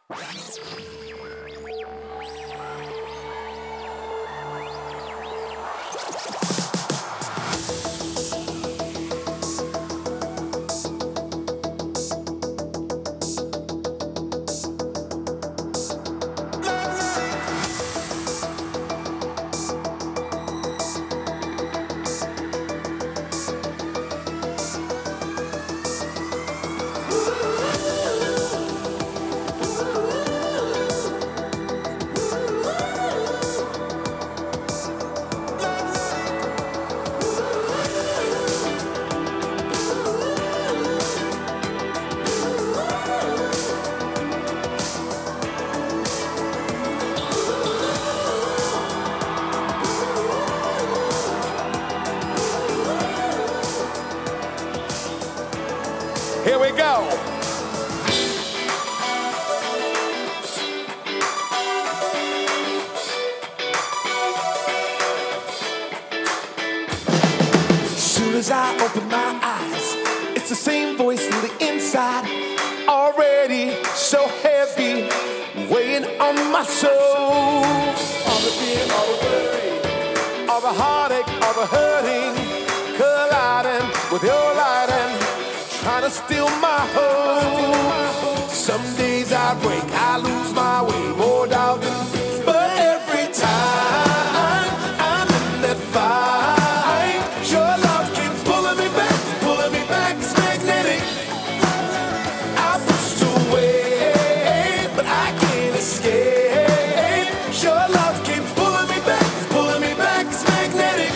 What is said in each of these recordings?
Here we go. Soon as I open my eyes, it's the same voice from the inside, already so heavy, weighing on my soul. All the fear, all the worry, all the heartache, all the hurting, colliding with your lighting, trying to steal my hope. Some days I break, I lose my way, more doubt than fear. But every time I'm in that fight, your love keeps pulling me back, it's magnetic. I pushed away, but I can't escape. Your love keeps pulling me back, it's magnetic.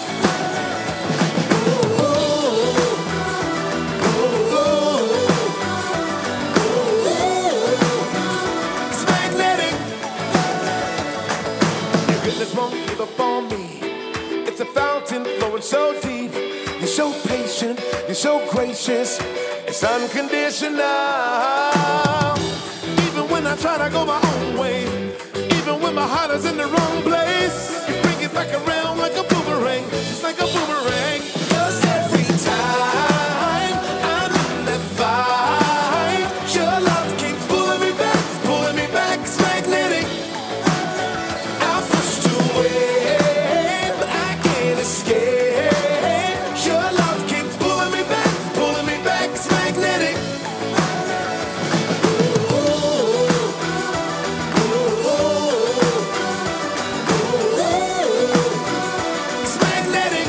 It's a fountain flowing so deep. You're so patient, you're so gracious. It's unconditional. Even when I try to go my own way, even when my heart is in the wrong place, you bring it back around like a boomerang, just like a boomerang. 'Cause every time I'm in that fight, your love keeps pulling me back, it's magnetic. I pushed away, but I can't escape. Your love keeps pulling me back, it's magnetic. It's magnetic.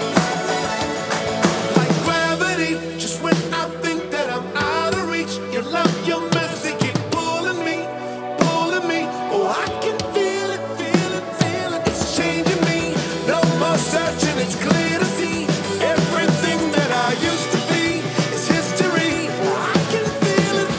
Like gravity, just when I think that I'm out of reach, your love, your mercy keep pulling me. Oh, I can feel it. It's changing me. No more searching, it's clear to see. Everything that I used to be is history. I can feel it.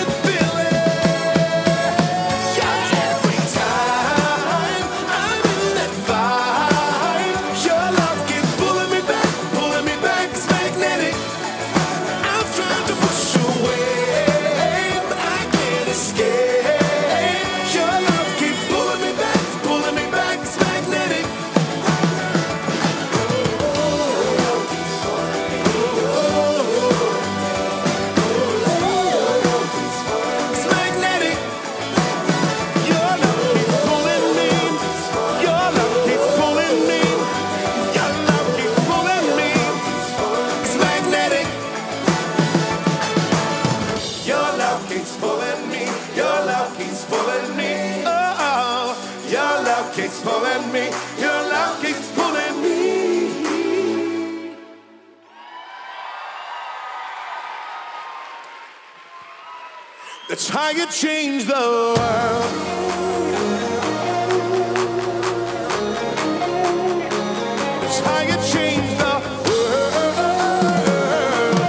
Yeah, every time I'm in that fight, your love keeps pulling me back, it's magnetic. I'm trying to push away, but I can't escape. Your love keeps pulling me back, it's magnetic. It's magnetic. Your love keeps pulling me. Your love keeps pulling me. Your love keeps pulling me. It's magnetic. Your love keeps pulling me. Your love keeps pulling me. Oh, your love keeps pulling me. Your love keeps pulling me. That's how you change the world. That's how you change the world.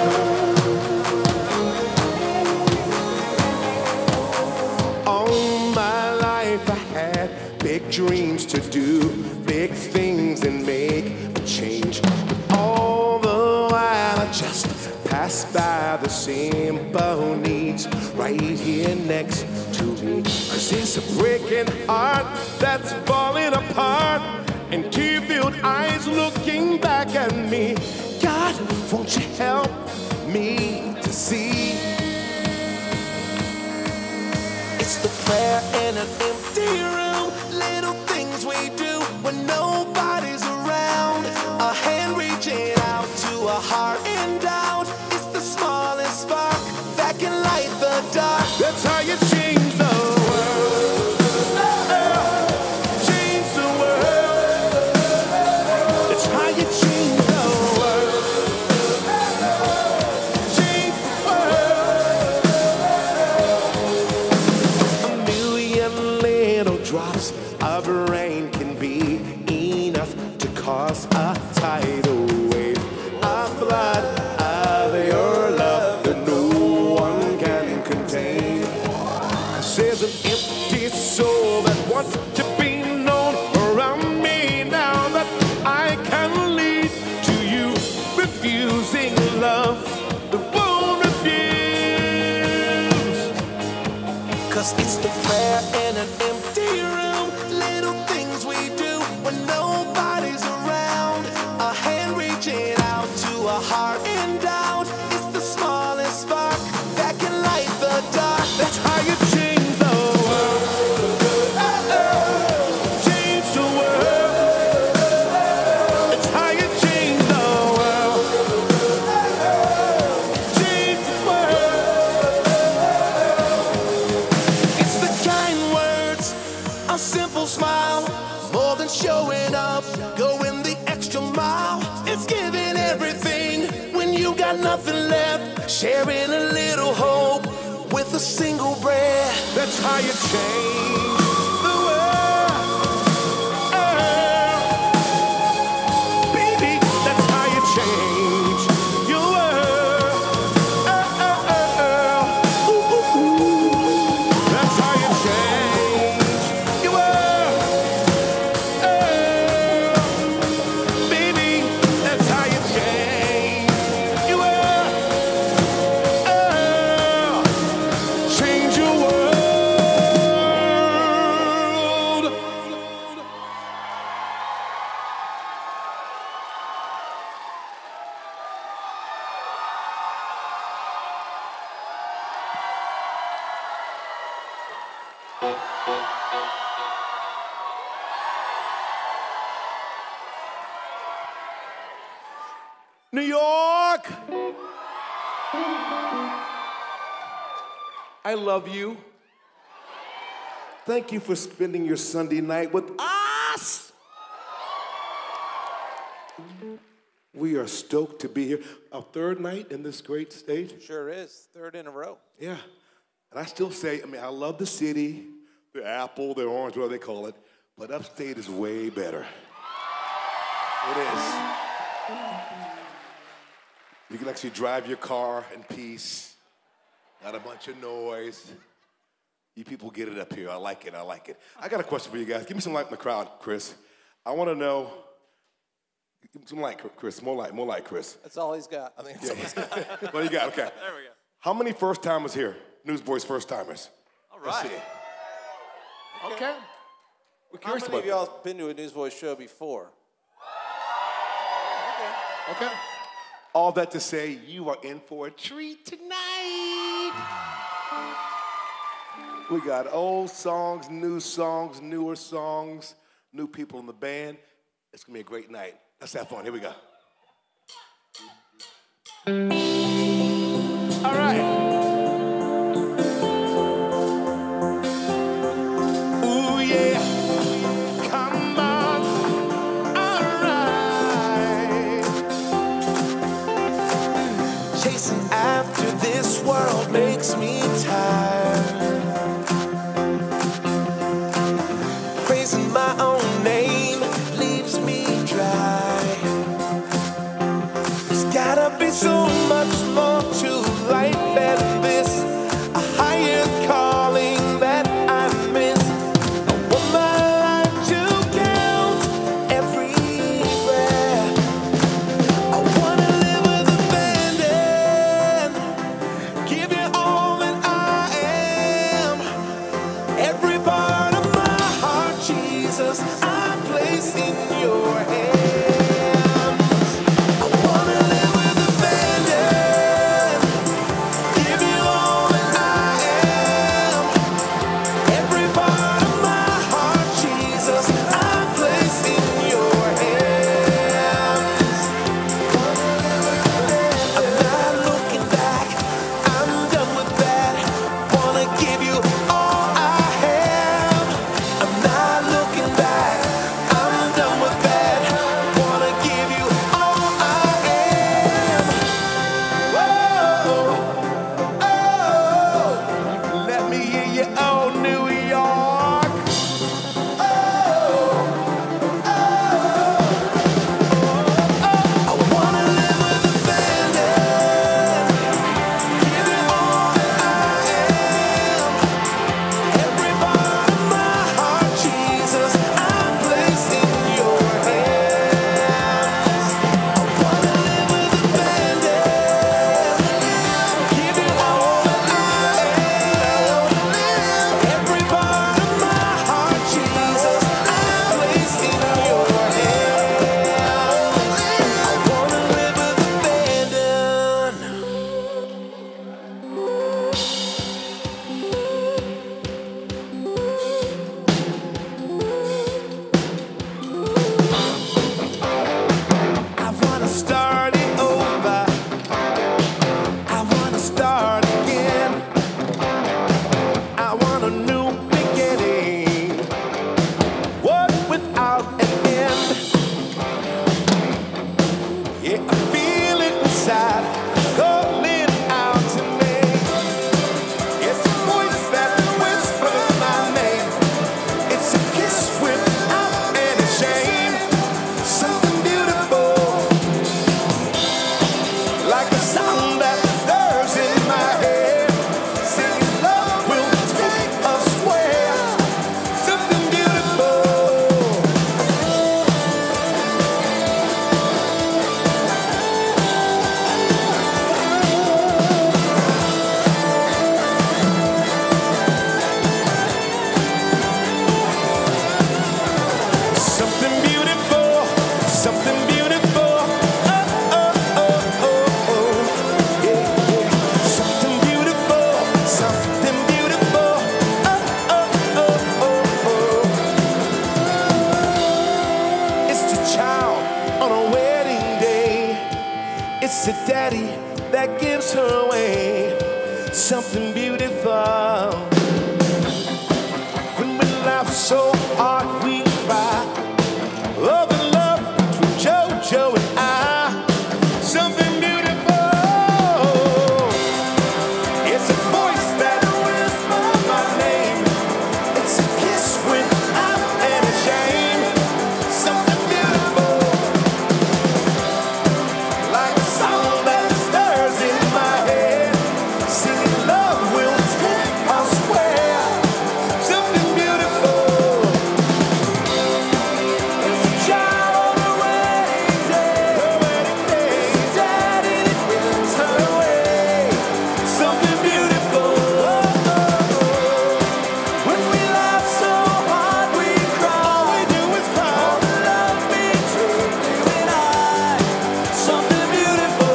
All my life I had big dreams to do, big things and make a change. But all the while I just pass by the simple needs right here next to me. 'Cause it's a breaking heart that's falling apart, and tear-filled eyes looking back at me. God, won't you help me to see? It's It's the prayer in an empty room. Little things we do when nobody's around. A hand reaching out to a heart in doubt. It's the smallest spark that can light the dark. That's how you change the world. Change the world. That's how you change the world. Change the world. A million little drops of rain can be enough to cause a tidal wave of blood, of your love that no one can contain. 'Cause there's an empty soul that wants to be known around me now that I can lead to you, refusing love that won't refuse. 'Cause it's the prayer in an empty room. Little things we do when nobody's around. A hand reaching out to a heart in doubt. It's the smallest spark that can light the dark. That's how you change the world. Change the world. It's how you change the world. Change the world. It's the kind words, a simple smile, more than showing up, going the extra mile. It's giving everything when you got nothing left, sharing a little hope with a single breath. That's how you change the world. Baby, that's how you change your world. Ooh, ooh, ooh. That's how you change your world. Baby, that's how you change your world. Change your world. New York, I love you. Thank you for spending your Sunday night with us. We are stoked to be here. Our third night in this great state. Sure is. Third in a row. Yeah. And I still say, I mean, I love the city, the apple, the orange, whatever they call it, but upstate is way better. It is. You can actually drive your car in peace, not a bunch of noise. You people get it up here. I like it, I like it. I got a question for you guys. Give me some light in the crowd, Chris. I want to know, give me some light, Chris, more light, Chris. That's all he's got. I think that's all he's got. What do you got? Okay. There we go. How many first-timers here? Newsboys first-timers. All right. Let's see. Okay. We're How curious many of about y'all been to a Newsboys show before? Okay. Okay. All that to say, you are in for a treat tonight. We got old songs, newer songs, new people in the band. It's gonna be a great night. Let's have fun. Here we go. All right. Ooh, yeah. Come on. All right. Chasing after this world makes me tired. Praising my own name leaves me dry. There's gotta be so much more to life than daddy that gives her away something beautiful. When we laugh so hard we cry. Oh, the love between JoJo and I, something beautiful. It's a voice that whispers my name. It's a kiss when I'm ashamed. Something beautiful, like a song that stirs in my head. Singing love will take us where. Something beautiful. It's a child on the wedding day. It's a daddy that gives her away. Something beautiful. When we laugh so hard we cry. All we do is cry. All the love between you and I. Something beautiful.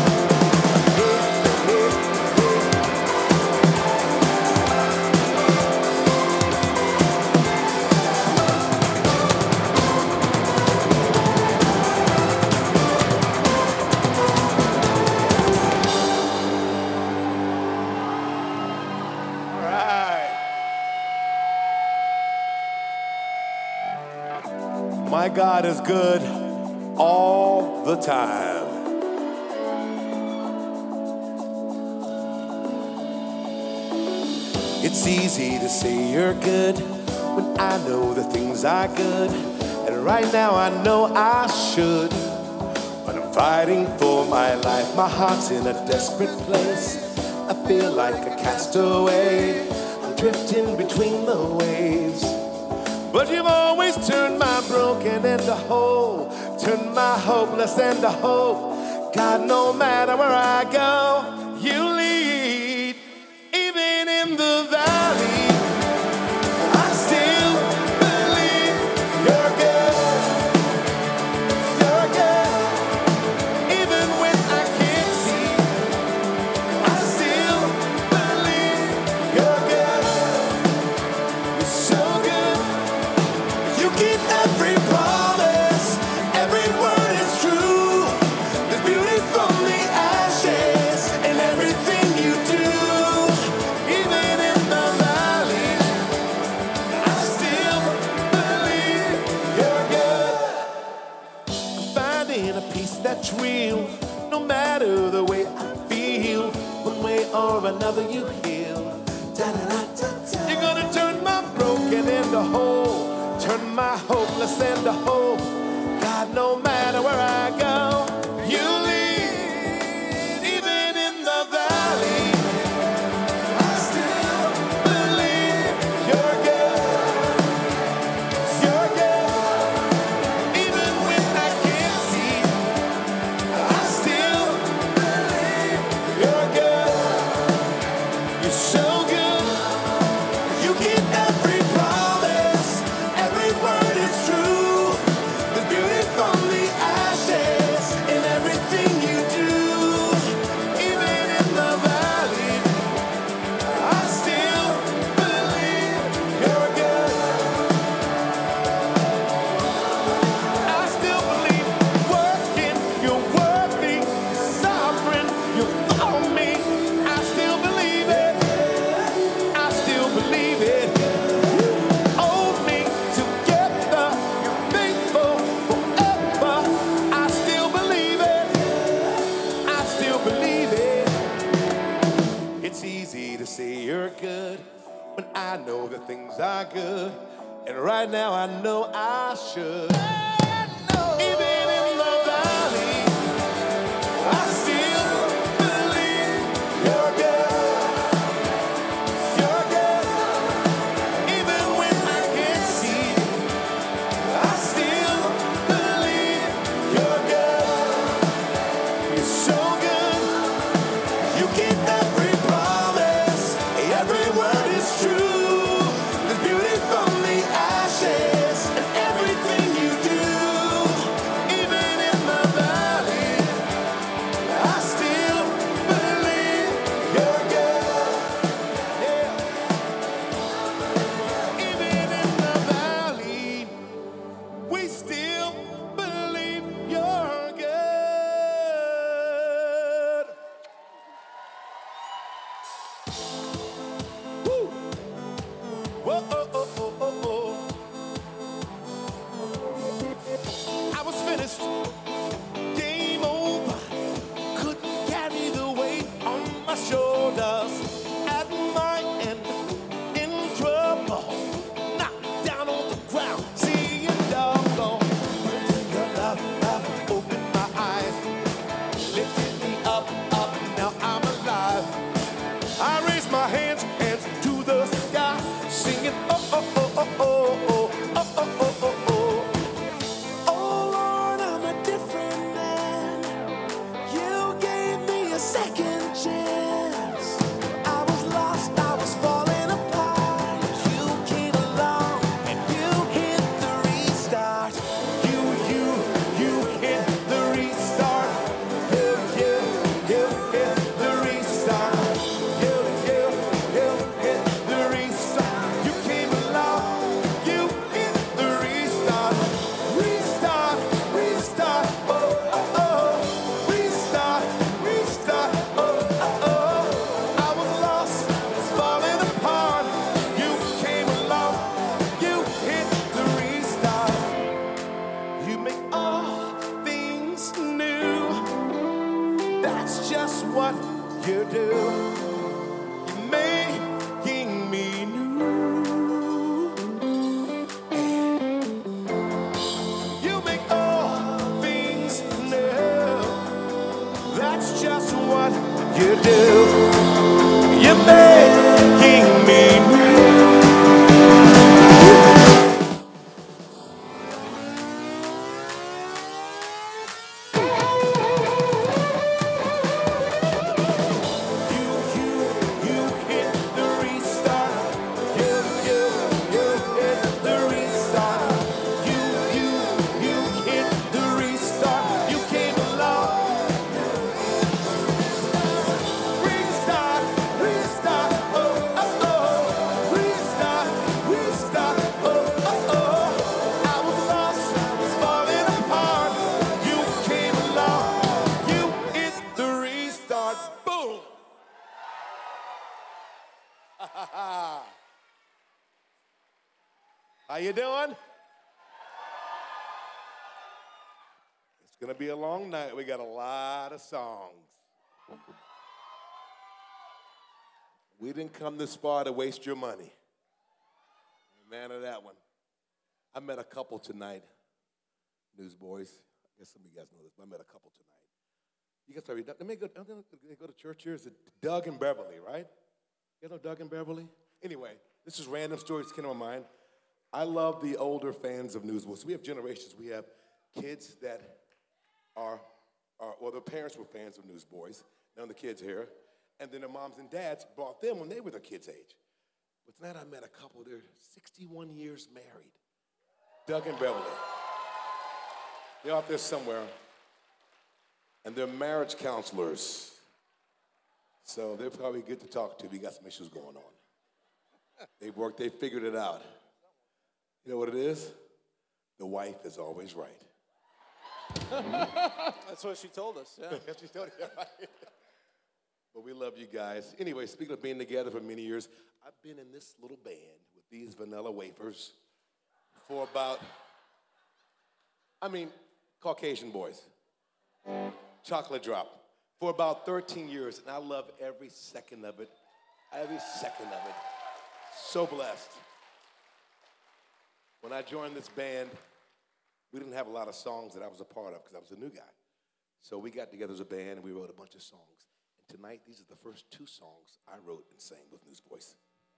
All right. My God is good all the time. It's easy to say you're good when I know the things are good. And right now I know I should. But I'm fighting for my life. My heart's in a desperate place. I feel like a castaway. I'm drifting between the waves. But you've always turned my broken into whole. Turned my hopeless into hope. God, no matter where I go, you lead. Even in the valley, I still believe you're good. You're good. Even when I can't see, I still believe you're good. You're so good. You keep every promise. Every word is true. There's beauty from the ashes in everything you do. Even in the valley, I still believe you're good. I'm finding a peace that's real, no matter the way I feel. One way or another you heal. Da-da-da-da-da. You're gonna turn my broken into whole, turn my hopeless into hope. God, no matter where I go, you lead. Even in the valley, I still believe you're good. You're good. Even when I can't see, I still believe you're good. You're so good. You keep every promise. Every word is true. There's beauty from the ashes in everything you do. Even in the valley, I still believe you're good. I still believe working, you're worthy, you're sovereign, you're for me. I still believe it. I still believe it. Hold me together, you're faithful forever. I still believe it. I still believe it. It's easy to say you're good when I know that things are good. And right now I know I should. Even in the valley, I still believe you're good. You're good. Even when I can't see, I still believe you're good. You're so good. You keep every promise. Every word is true. There's beauty from the ashes in everything you do. singing, oh, oh, oh, oh, oh, oh, oh, oh, oh, oh, oh. Oh, Lord, I'm a different man. You gave me a second chance. I was lost, I was falling apart. You came along and you hit the restart. You hit the restart. You hit the restart. You hit the restart. You came along, you hit the restart. Restart, restart, oh, oh, oh. Restart, restart, oh, oh, oh. I was lost, was falling apart. You came along, you hit the restart. You make all things new. That's just what you do. You're making me new. You make all things new. That's just what you do. You're making me new. You hit the restart. You hit the restart. You hit the restart. You came along. Restart, restart, oh, oh, oh. Restart, restart, oh, oh, oh. I was lost, was falling apart. You came along. You hit the restart. Boom. How you doing? It's gonna be a long night. We got a lot of songs. We didn't come this far to waste your money. Amen to that one. I met a couple tonight, Newsboys. I guess some of you guys know this, but I met a couple tonight. You guys probably, they go to church here. Is it Doug and Beverly, right? You know Doug and Beverly? Anyway, this is random stories that came to my mind. I love the older fans of Newsboys. We have generations. We have kids that well, their parents were fans of Newsboys. None of the kids here. And then their moms and dads brought them when they were their kids' age. But tonight I met a couple. They're 61 years married. Doug and Beverly. They're out there somewhere. And they're marriage counselors. So they're probably good to talk to. We got some issues going on. They figured it out. You know what it is? The wife is always right. That's what she told us, yeah. That's what she told you, right? But we love you guys. Anyway, speaking of being together for many years, I've been in this little band with these vanilla wafers for about, Caucasian boys. Chocolate drop. For about 13 years, and I love every second of it. Every second of it. So blessed. When I joined this band, we didn't have a lot of songs that I was a part of because I was a new guy. So we got together as a band and we wrote a bunch of songs. And tonight, these are the first 2 songs I wrote and sang with Newsboys.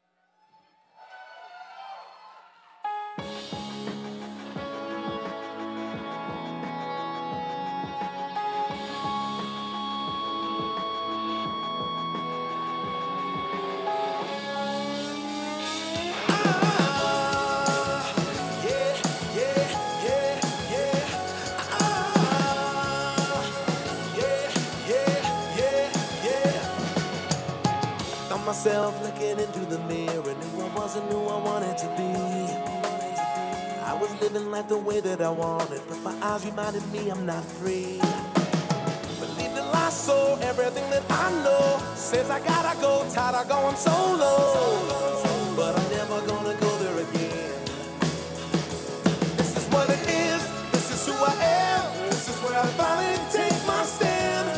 Myself looking into the mirror, knew I wasn't who I wanted to be. I was living life the way that I wanted, but my eyes reminded me I'm not free. Believe the lie, so everything that I know says I gotta go, tired of going solo. But I'm never gonna go there again. This is what it is, this is who I am, this is where I finally take my stand.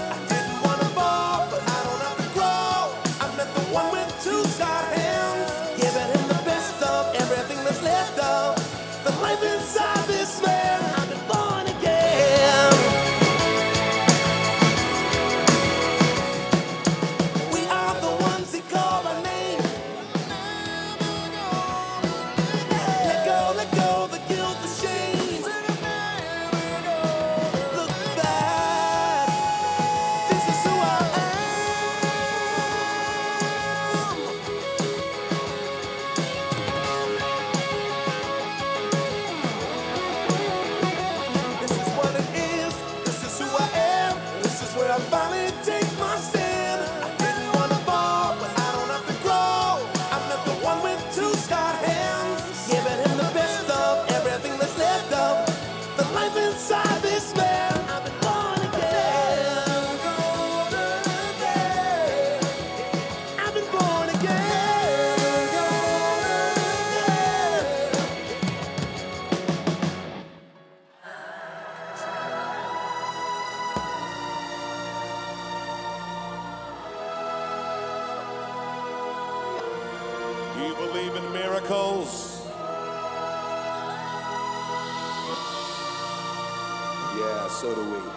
Inside this man, I've been born again. We are the ones that call our name. Do you believe in miracles? Yeah, so do we.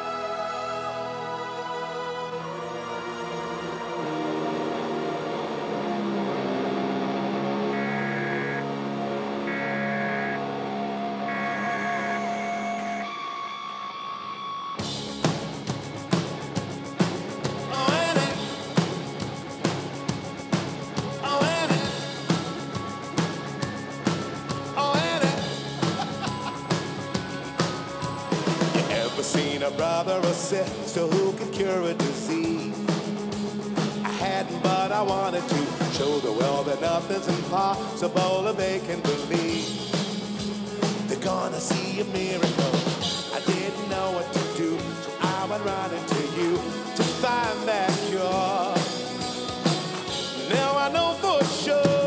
Seen a brother or sister who could cure a disease. I hadn't, but I wanted to show the world that nothing's impossible if they can believe. They're gonna see a miracle. I didn't know what to do, so I went running to you to find that cure. Now I know for sure.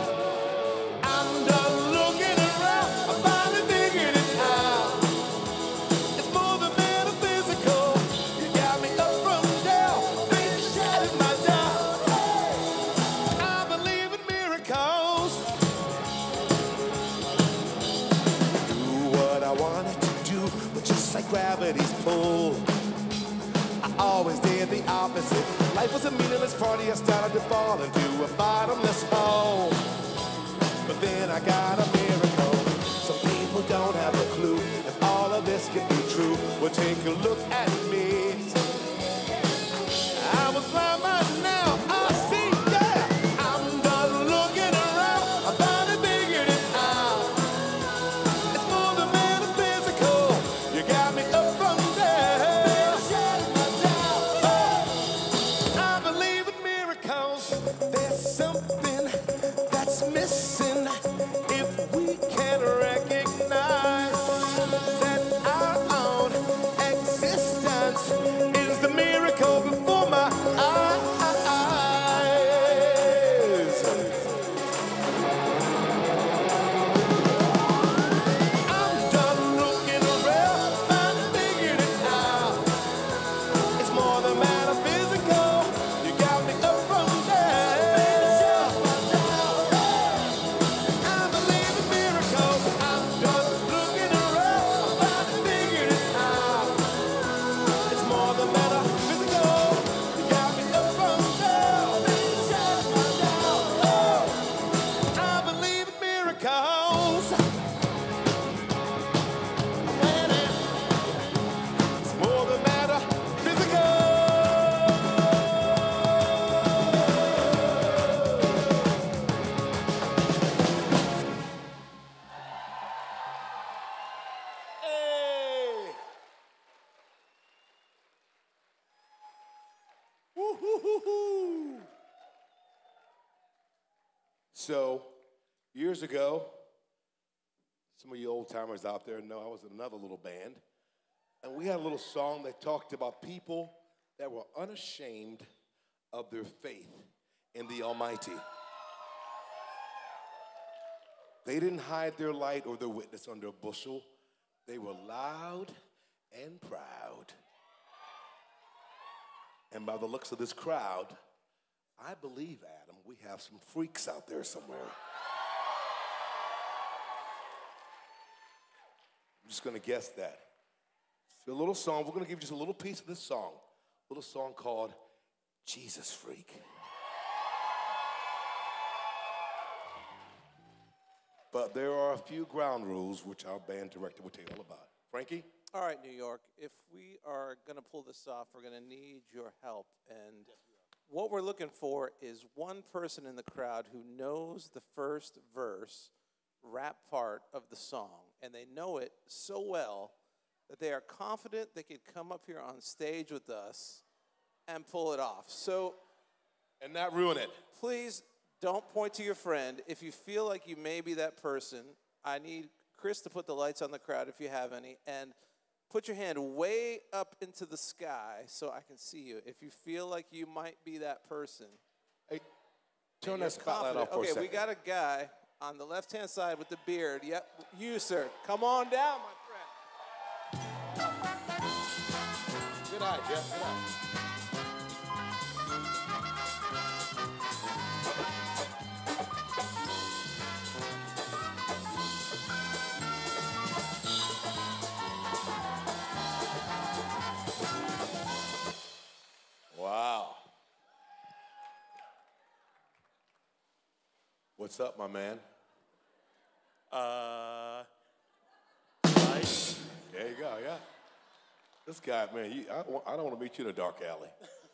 Gravity's pull. I always did the opposite. Life was a meaningless party. I started to fall into a bottomless hole. But then I got a miracle. Some people don't have a clue if all of this can be true. Well, take a look at me. I was blind, but now I see. Yeah, I'm done looking around. I finally figured it out. It's more than metaphysical. You got me up from there. I believe in miracles. There's something that's missing if we can recognize that our own existence is the miracle before my eyes. I'm done looking around, finally figured it out. It's more than metaphysical. You got me up from there. I believe in miracles. I'm done looking around, finally figured it out. It's more than metaphysical. You got me up from there. I believe in miracles. It's more than metaphysical. Hey! Woo-hoo-hoo-hoo. So, years ago, some of you old timers out there know I was in another little band, and we had a little song that talked about people that were unashamed of their faith in the Almighty. They didn't hide their light or their witness under a bushel. They were loud and proud. And by the looks of this crowd, I believe, Adam, we have some freaks out there somewhere. I'm just gonna guess that. It's a little song, we're gonna give you just a little piece of this song. A little song called Jesus Freak. But there are a few ground rules which our band director will tell you all about. Frankie? All right, New York, if we are going to pull this off, we're going to need your help. And what we're looking for is one person in the crowd who knows the first verse, rap part of the song. And they know it so well that they are confident they could come up here on stage with us and pull it off. So, and not ruin it. Please don't point to your friend. If you feel like you may be that person, I need Chris to put the lights on the crowd if you have any, and put your hand way up into the sky so I can see you. If you feel like you might be that person. Hey, turn that spotlight off for a second. Okay, we got a guy on the left-hand side with the beard. Yep, you, sir. Come on down, my friend. Good eye, Jeff. Good eye. What's up, my man? Right. There you go, yeah. This guy, man, I don't want to meet you in a dark alley.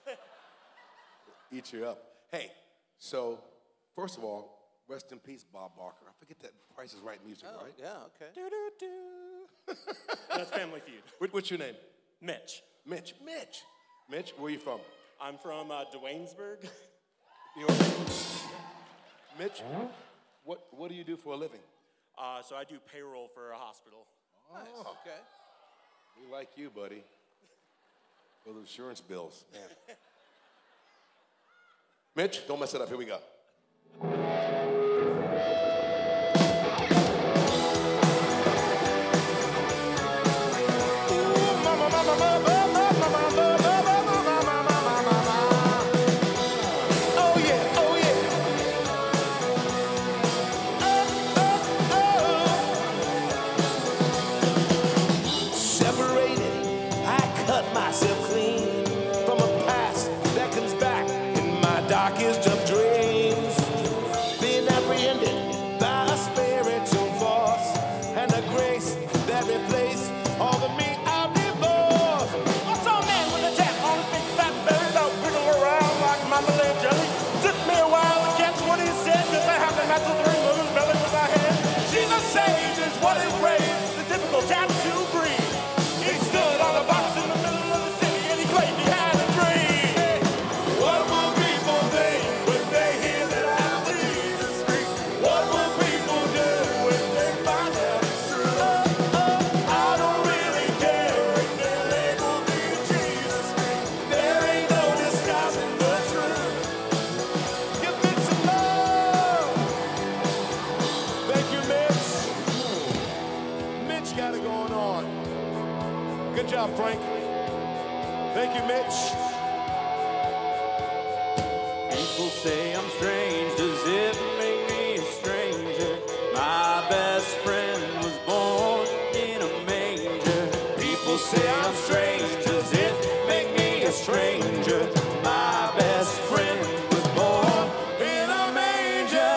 Eat you up. Hey, so, first of all, rest in peace, Bob Barker. I forget that Price is Right music, right? Yeah, okay. That's Family Feud. What's your name? Mitch. Mitch, where are you from? I'm from Duanesburg. New York. Mitch, what do you do for a living? So I do payroll for a hospital. Nice, okay. We like you, buddy. Those insurance bills, man. Mitch, don't mess it up. Here we go. Darkest of dreams, being apprehended by a spiritual force and a grace that replaced all the me I divorced. I saw a man with a tap on his big fat belly that wiggle around like marmalade jelly. Took me a while to catch what he said, cause I happened not to three moves belly with my head. She's a sage, is what it raised, the typical tattoo breed. He stood on a box in the middle of the city and he claimed he had a dream. What will people think when they hear that I'm Jesus Christ? What will people do when they find out it's true? I don't really care if they label me Jesus Christ. There ain't no disguising the truth. Give me some love. Thank you, Mitch. Mitch got it going on. Good job, Frank. Thank you, Mitch. People say I'm strange, does it make me a stranger? My best friend was born in a manger. People say I'm strange, does it make me a stranger? My best friend was born in a manger.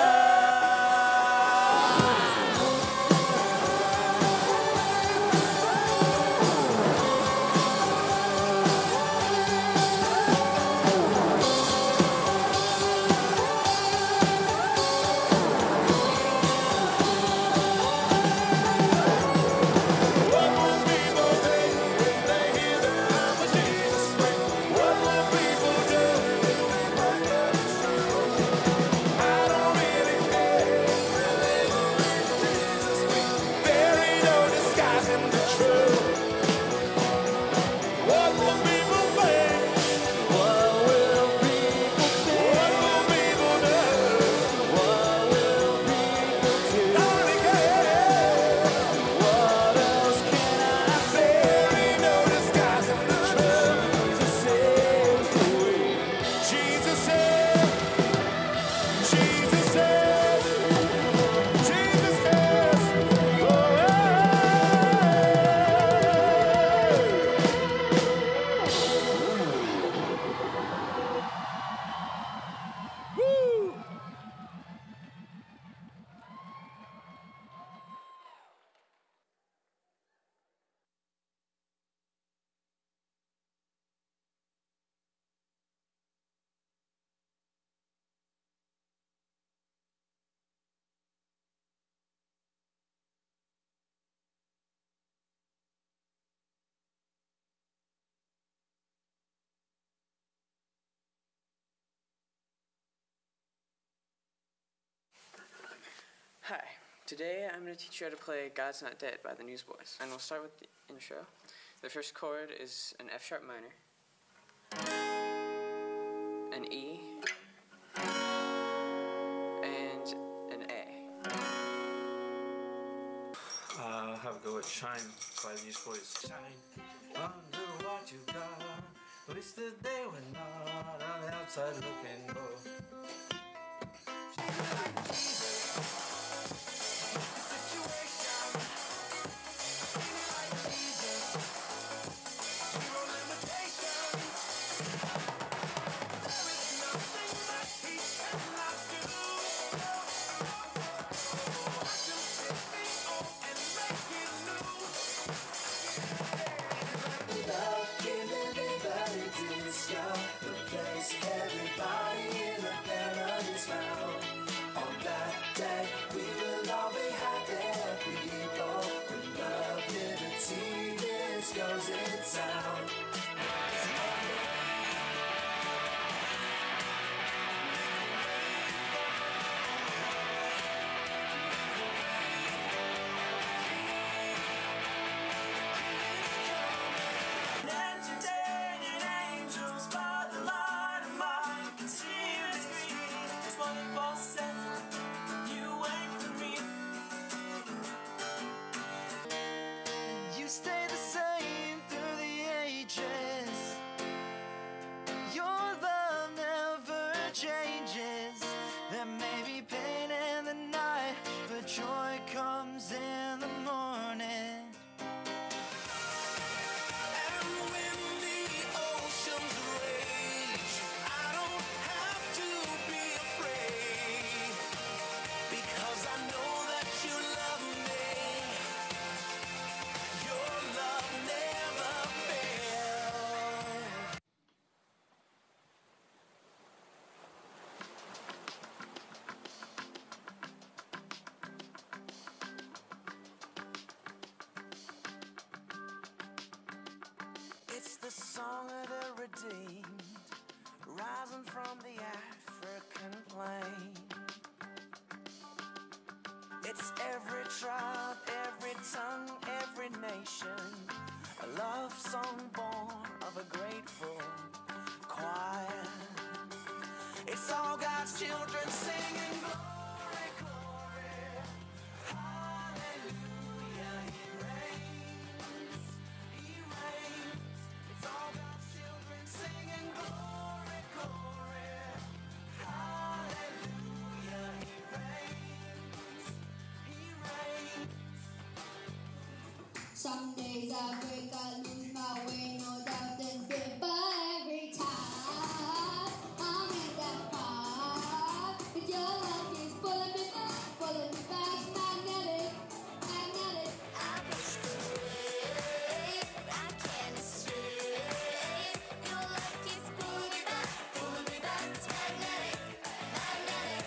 Hi, today I'm going to teach you how to play God's Not Dead by the Newsboys, and we'll start with the intro. The first chord is an F sharp minor, an E, and an A. Have a go at Shine by the Newsboys. Shine, wonder what you got. At least today we're not on the outside looking low. It's every tribe, every tongue, every nation. A love song born of a grateful choir. It's all God's children singing glory, glory, hallelujah. He reigns, He reigns. It's all God's children singing glory, glory, hallelujah. He reigns, He reigns. Some days I wake, I lose my way, no doubt and fear, but every time I'm in that fire, 'cause your love is pulling me back, magnetic, magnetic. I wish away, I can't escape. Your love keeps pulling me back, it's magnetic, magnetic.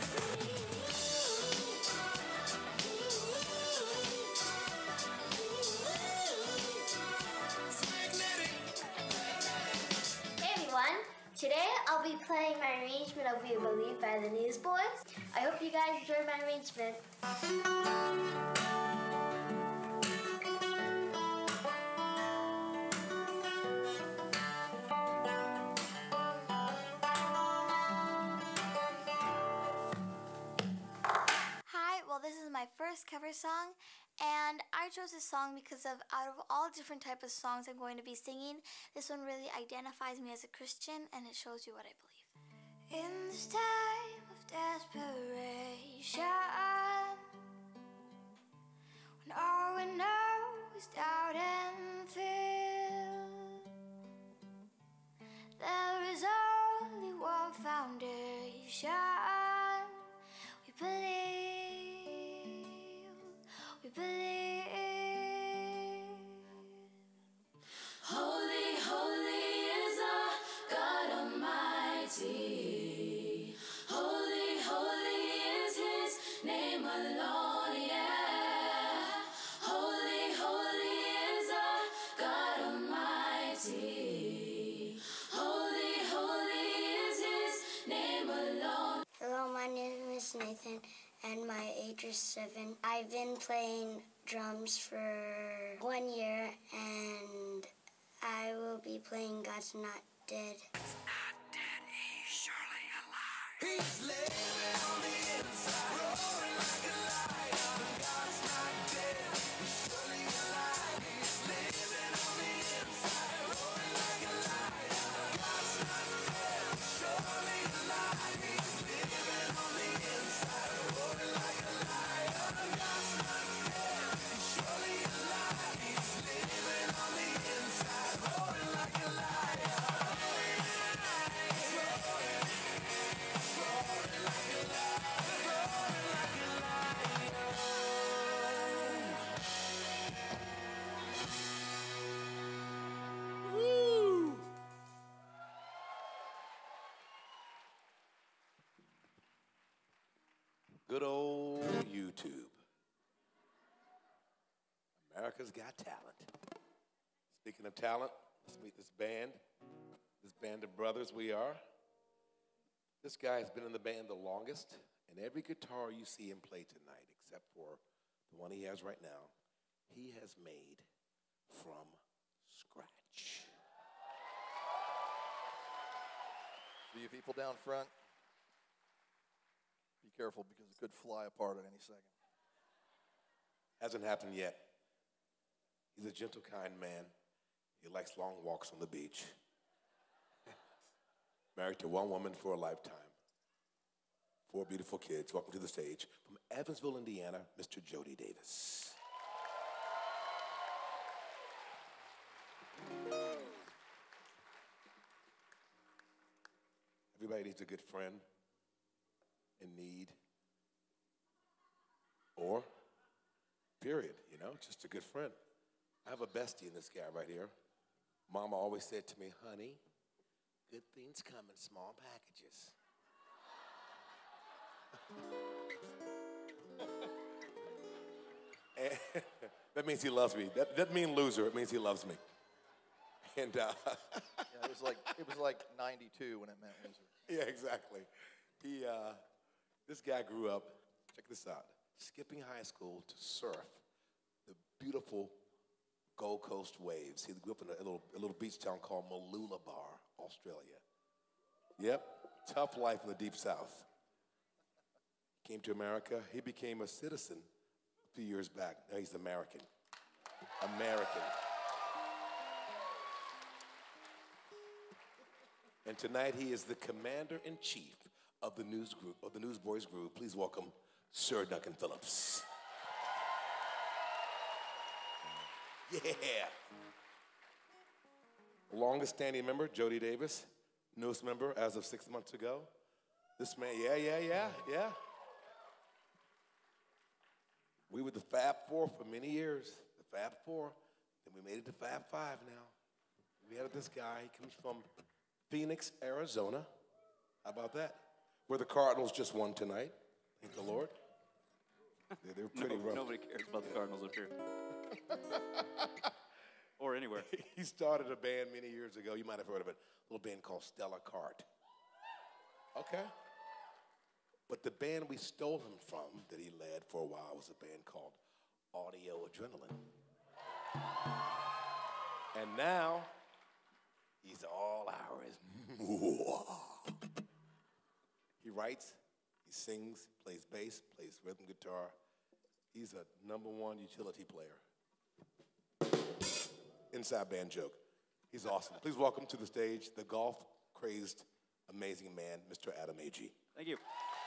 Hey everyone, today I'll be playing my arrangement of We Believe by the Newsboys. I hope you guys enjoy my arrangement. Hi, well this is my first cover song, and I chose this song because out of all different types of songs I'm going to be singing, this one really identifies me as a Christian, and it shows you what I believe. In this time of desperation, when all we know is doubt and fear, there is only one foundation. We believe. Holy, holy is our God Almighty. Holy, holy is His name alone, yeah. Holy, holy is our God Almighty. Holy, holy is His name alone. Hello, my name is Nathan, and my age is 7. I've been playing drums for 1 year, and I will be playing God's Not Dead. He's not dead, he's surely alive. He's living on the inside, roaring like a lion. God's not dead, he's surely alive. He's living on the inside, roaring like a lion. God's not dead, he's surely alive. He's living on the inside, roaring like a lion. God's not dead, he's surely alive. He's living on the inside, roaring like a lion. Good old YouTube. America's Got Talent. Speaking of talent, let's meet this band of brothers we are. This guy has been in the band the longest, and every guitar you see him play tonight, except for the one he has right now, he has made from scratch. For you people down front, be careful because it could fly apart at any second. Hasn't happened yet. He's a gentle, kind man. He likes long walks on the beach. Married to one woman for a lifetime. 4 beautiful kids. Welcome to the stage, from Evansville, Indiana, Mr. Jody Davis. Everybody needs a good friend in need, or period, you know, just a good friend. I have a bestie in this guy right here. Mama always said to me, honey, good things come in small packages. That means he loves me. That doesn't mean loser, it means he loves me. And Yeah, it was like 92 when it meant loser. yeah, exactly. This guy grew up, check this out. skipping high school to surf the beautiful Gold Coast waves. He grew up in a little beach town called Mooloolaba, Australia. Yep, tough life in the deep south. Came to America. He became a citizen a few years back. Now he's American. American. And tonight he is the commander-in-chief of the Newsboys group. Please welcome Sir Duncan Phillips. Yeah. Longest standing member, Jody Davis. Newest member as of 6 months ago. This man, yeah. We were the Fab Four for many years, the Fab Four. Then we made it to Fab Five now. We had this guy, he comes from Phoenix, Arizona. How about that? Where the Cardinals just won tonight. Thank the Lord. They were pretty rough. Nobody cares about the Cardinals up here. Or anywhere. He started a band many years ago. You might have heard of it. A little band called Stella Cart. Okay. But the band we stole him from, that he led for a while, was a band called Audio Adrenaline. And now, he's all ours. He writes, he sings, plays bass, plays rhythm guitar. He's a #1 utility player. Inside band joke. He's awesome. Please welcome to the stage the golf-crazed, amazing man, Mr. Adam Agee. Thank you.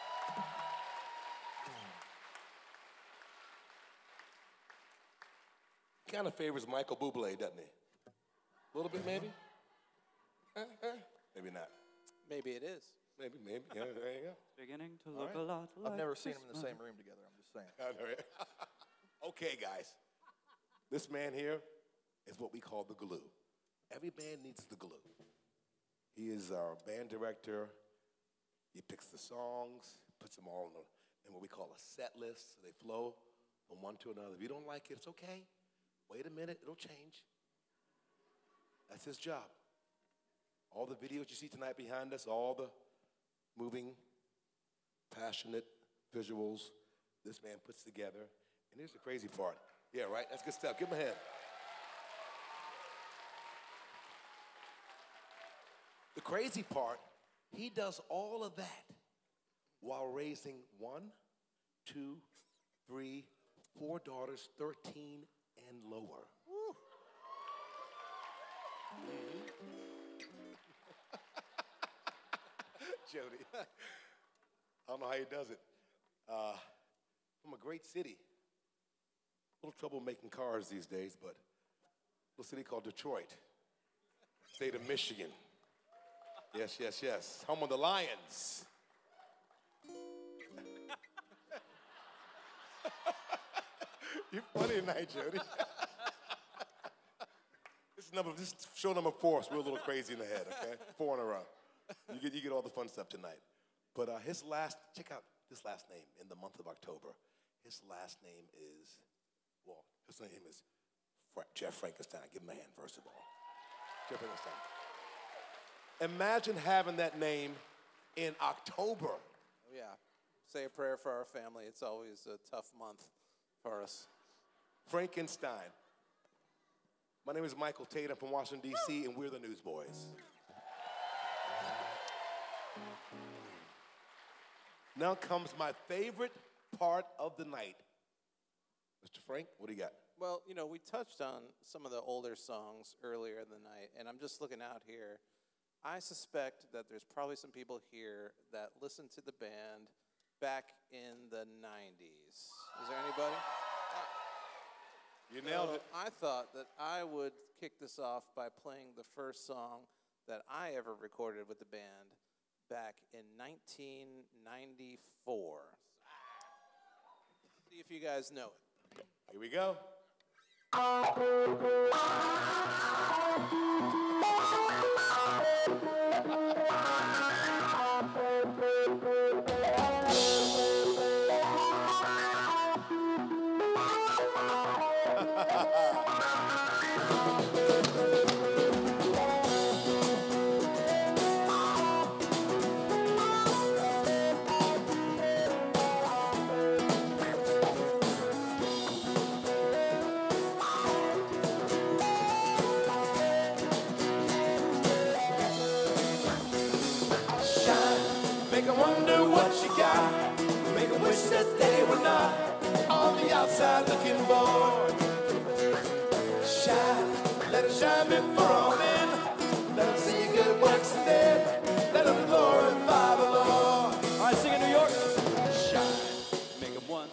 Kind of favors Michael Bublé, doesn't he? A little bit, maybe? Maybe not. Maybe it is. Maybe. Yeah, there you go. Beginning to look a lot like I've never seen them in the same room together, I'm just saying. Okay, guys. This man here is what we call the glue. Every band needs the glue. He is our band director. He picks the songs, puts them all in what we call a set list, so they flow from one to another. If you don't like it, it's okay. Wait a minute, it'll change. That's his job. All the videos you see tonight behind us, all the moving, passionate visuals this man puts together. And here's the crazy part. Yeah, right? That's good stuff. Give him a hand. The crazy part, he does all of that while raising 1, 2, 3, 4 daughters, 13 and lower. Woo. Jody. I don't know how he does it. From a great city. A little trouble making cars these days, but a little city called Detroit, state of Michigan. Yes. Home of the Lions. You're funny tonight, Jody. This is show number 4, so we're a little crazy in the head, okay? 4 in a row. You get all the fun stuff tonight. But check out his last name in the month of October. His last name is, his name is Jeff Frankenstein. Give him a hand, first of all. Jeff Frankenstein. Imagine having that name in October. Oh, yeah. Say a prayer for our family. It's always a tough month for us. Frankenstein. My name is Michael Tate. I'm from Washington, D.C., and we're the Newsboys. Now comes my favorite part of the night. Mr. Frank, what do you got? Well, we touched on some of the older songs earlier in the night, and I'm just looking out here. I suspect that there's probably some people here that listened to the band back in the 90s. Is there anybody? You nailed it. I thought that I would kick this off by playing the first song that I ever recorded with the band back in 1994. See if you guys know it. Here we go. that they were not on the outside looking bored. Shine, let it shine before all men. Let them see good works and then let them glorify the Lord. All right, sing in New York. Shine, make them one.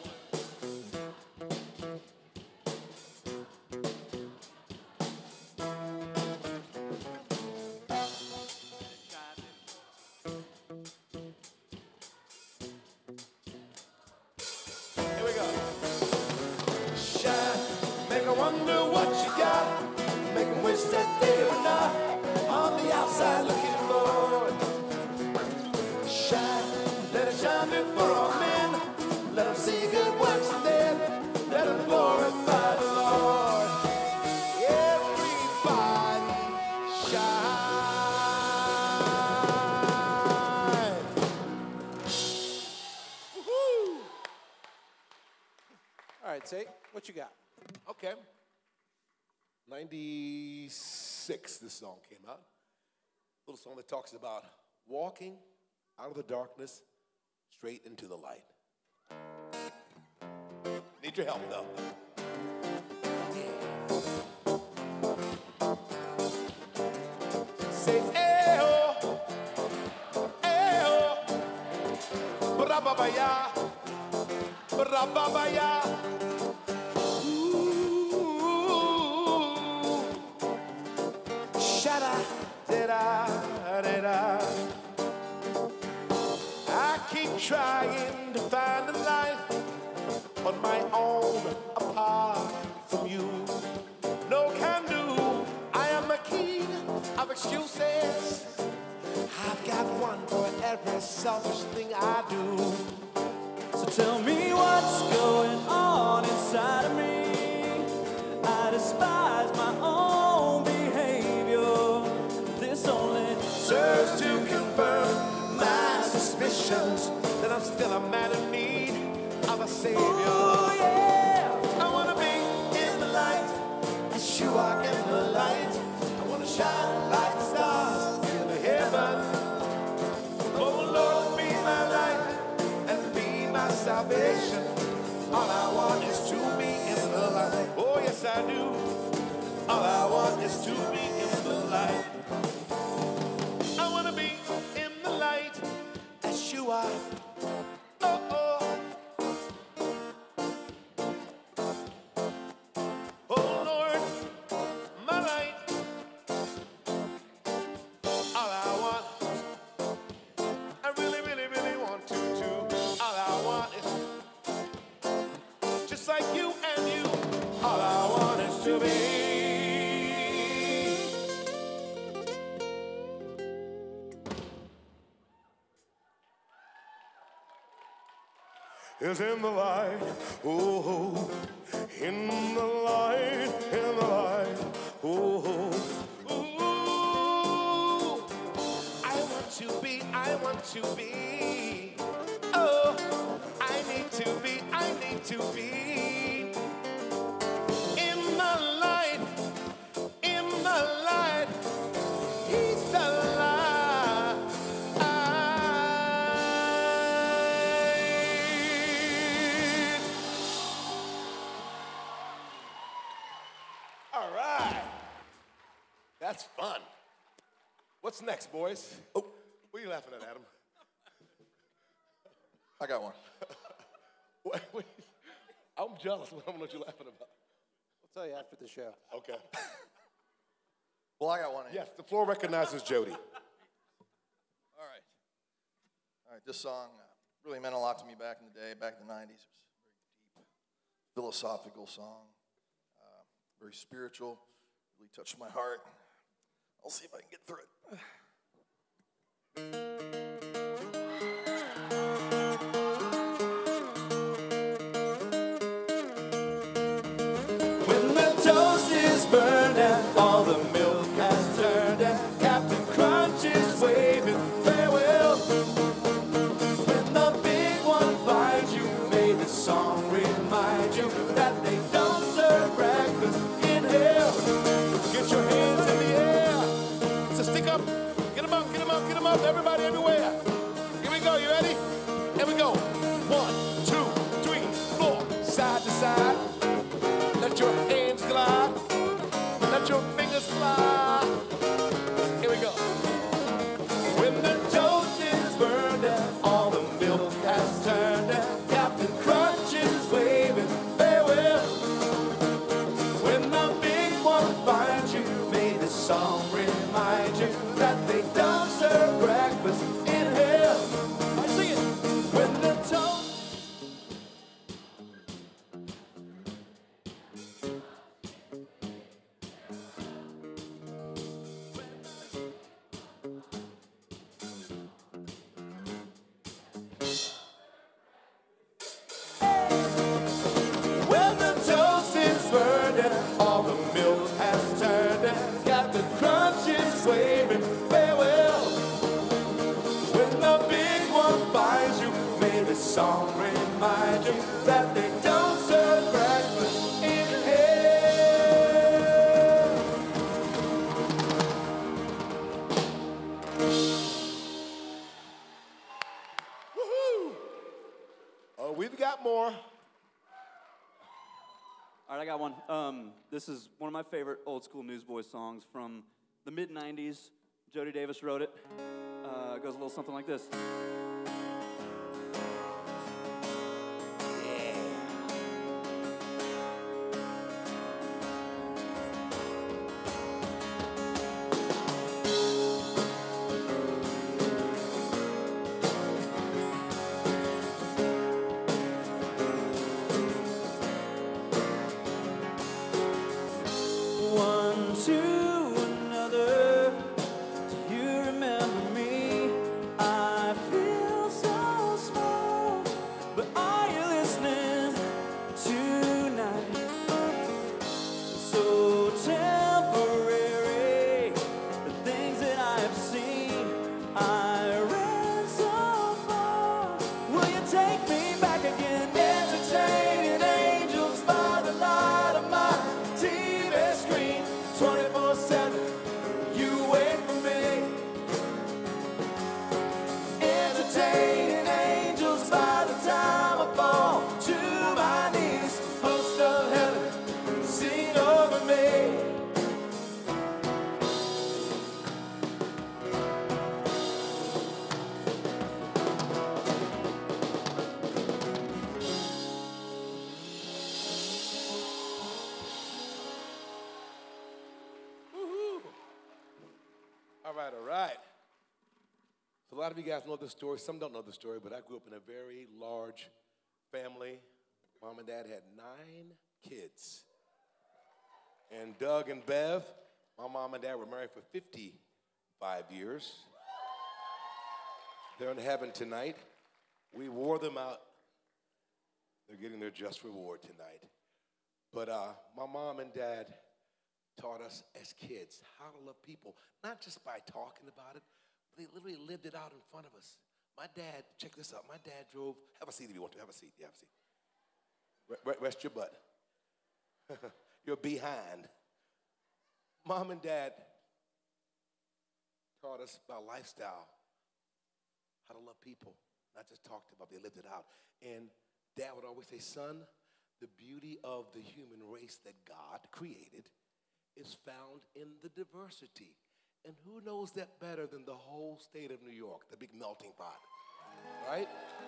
Here we go. Shine, make them wonder what you got. Make them wish that they were not on the outside looking forward. Shine, let it shine before all men. Let them see good works and then let them glorify the Lord. Everybody shine. Woo-hoo. All right, Tate, what you got? Okay. 96, this song came out. A little song that talks about walking out of the darkness straight into the light. Need your help, though. Say, eh-oh, eh-oh, bra-ba-ba-ya, bra-ba-ba-ya. Ooh, sha-da-da-da-da-da. I keep trying to find a life on my own apart from you. No can do, I am a king of excuses. I've got one for every selfish thing I do. So tell me what's going on inside of me. I despise my own behavior. This only Serves to confirm my suspicions that I'm still a man in need of a savior. Ooh, yeah. I wanna be in the light as you are in the light. I wanna shine like the stars in the heaven. Oh Lord, be my light and be my salvation. All I want is to be in the light. Oh yes I do. All I want is to be in the light. I wanna be in the light as you are. Oh oh. Oh Lord, my light. All I want, I really, really, really want to do. All I want is just like you and you. All I want is to be. Is in the light, oh, in the light, in the light, oh, ooh. I want to be, oh, I need to be, in the light, he's the light. All right. That's fun. What's next, boys? Oh, what are you laughing at, Adam? I got one. Wait. I'm jealous. I don't know what you're laughing about. We'll tell you after the show. Okay. Well, I got one. Yes, the floor recognizes Jody. All right, this song really meant a lot to me back in the day, back in the 90s. It was a very deep, philosophical song, very spiritual, really touched my heart. I'll see if I can get through it. When the toast is burned and all the milk has turned and Captain Crunch is waving farewell. When the big one finds you, may the song remind you that they don't serve breakfast in hell. Get your hands in the air. So stick up. Get them up, get them up, get them up. Everybody, everywhere. Here we go. You ready? Here we go. 1, 2. you that they don't serve breakfast in hell. Woohoo! Oh, we've got more. All right, I got one. This is one of my favorite old school Newsboys songs from the mid-'90s. Jody Davis wrote it. It goes a little something like this. One to another, do you remember me? I feel so small, but are you listening tonight? So temporary, the things that I have seen, I ran so far. Will you take me back again? Entertaining angels by the light of my TV screen, 24/7, you wait for me. Entertaining angels by the time I fall to my knees. Host of heaven, sing over me. Woohoo! All right, all right. So a lot of you guys know the story. Some don't know the story, but I grew up in a very large family. Mom and Dad had 9 kids. And Doug and Bev, my mom and dad were married for 55 years. They're in heaven tonight. We wore them out. They're getting their just reward tonight. But my mom and dad taught us as kids how to love people, not just by talking about it, but they literally lived it out in front of us. My dad, check this out, my dad drove, have a seat if you want to, have a seat, yeah, have a seat. Rest your butt. You're behind. Mom and Dad taught us about lifestyle, how to love people, not just talked about, they lived it out. And Dad would always say, son, the beauty of the human race that God created is found in the diversity. And who knows that better than the whole state of New York, the big melting pot, right?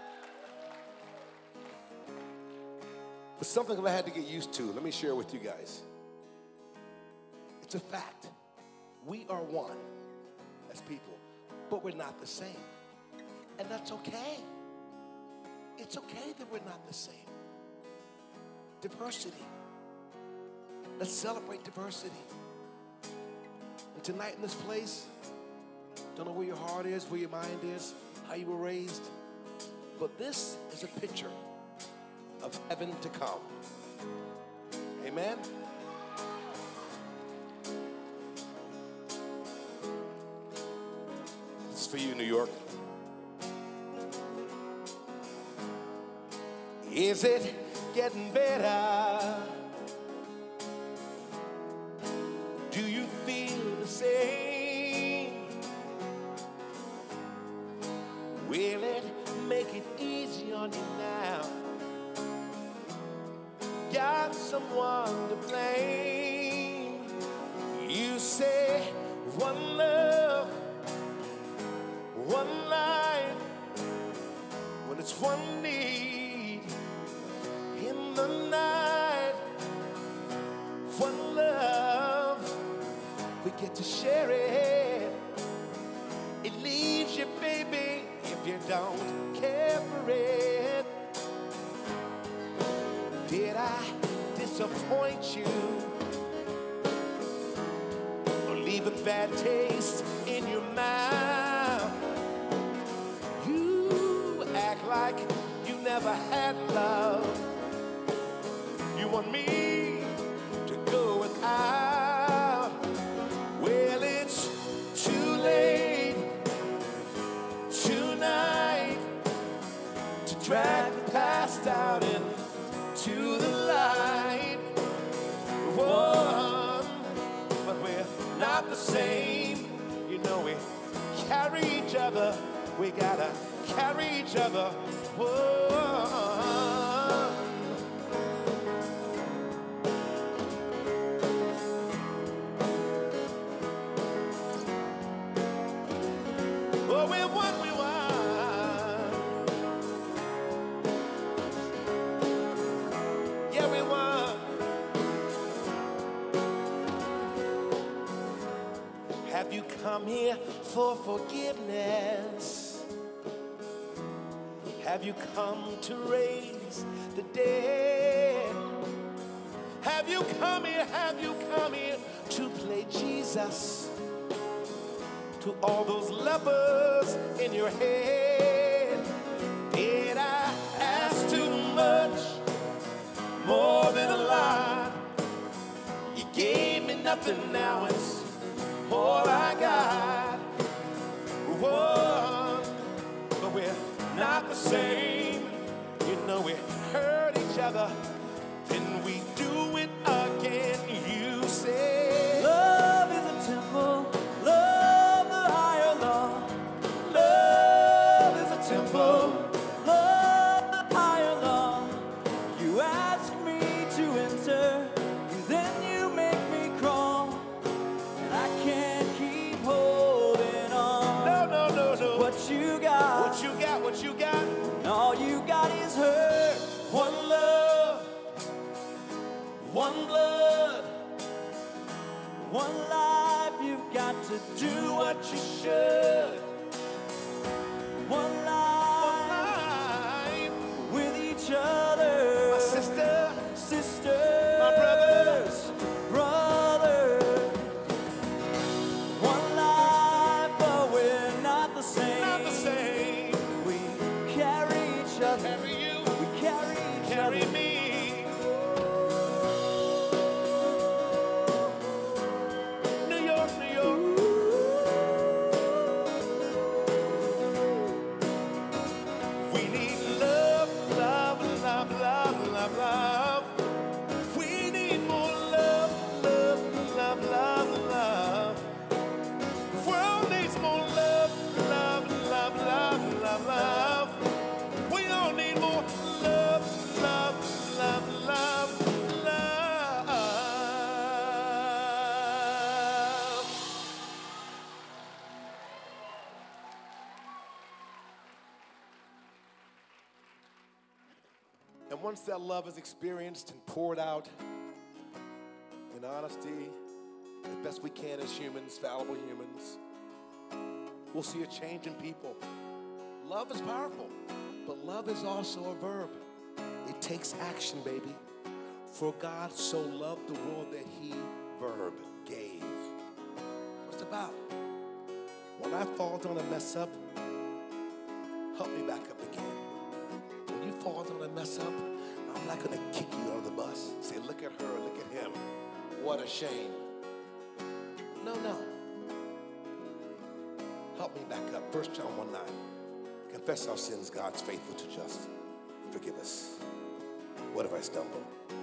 But something that I had to get used to, let me share with you guys. It's a fact. We are one as people, but we're not the same. And that's okay. It's okay that we're not the same. Diversity. Let's celebrate diversity. And tonight in this place, don't know where your heart is, where your mind is, how you were raised, but this is a picture of heaven to come. Amen? This is for you, New York. Is it getting better? Do you feel the same? Will it make it easy on you now? Got someone to blame. You say one love, one life, when it's one need in the night. One love, we get to share it. It leaves you, baby, if you don't care for it. Did I disappoint you or leave a bad taste in your mouth? You act like you never had love. You want me to go without? Well, it's too late tonight to drag the past out in same. You know we carry each other. We gotta carry each other. Whoa. Oh, we're one, we one. Yeah, we one. Have you come here for forgiveness? Have you come to raise the dead? Have you come here to play Jesus? To all those lepers in your head, did I ask too much? More than a lot. You gave me nothing, now it's all I got. Whoa, but we're not the same. You know we hurt each other, then we do it again. You say love is a temple, love the higher law. Love is a temple, love the higher law. You ask me to enter, then you make me crawl, and I can't keep holding on. No. What you got? What you got? And all you got is hurt. One love, one blood, one life. You've got to do what you should. One life with each other. My sister, my brothers. One life, but we're not the same. We carry each other. Carry you. We carry each other. Carry me. New York. We need love. We need more love. The world needs more love. We all need more love. And once that love is experienced and poured out in honesty, as best we can as humans, fallible humans, we'll see a change in people. Love is powerful, but love is also a verb. It takes action, baby. For God so loved the world that he, verb, gave. What's it about? When I fall down and mess up, help me back up again. When you fall down and mess up, I'm not gonna kick you out of the bus. Say, look at her, look at him. What a shame. No. Help me back up. 1 John 1:9. Confess our sins, God's faithful to just. Forgive us. What if I stumble?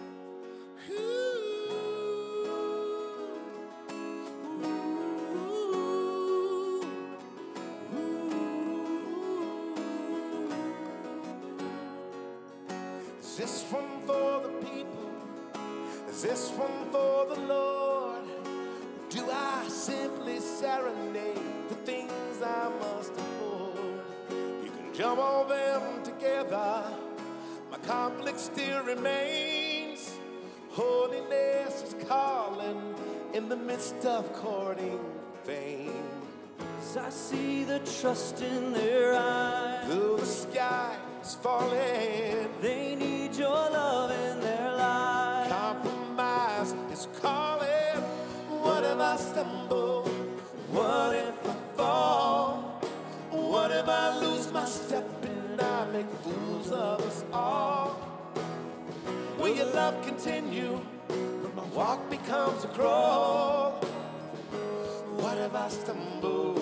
Is this one for the people? Is this one for the Lord? Do I simply serenade the things I must afford? You can jump all them together. My conflict still remains. Holiness is calling in the midst of courting vain. As I see the trust in their eyes, though the sky is falling, they need your love in their lives. Compromise is calling. What if I stumble? What if I fall? What if I lose my step and I make fools of us all? Will your love continue when my walk becomes a crawl? What if I stumble?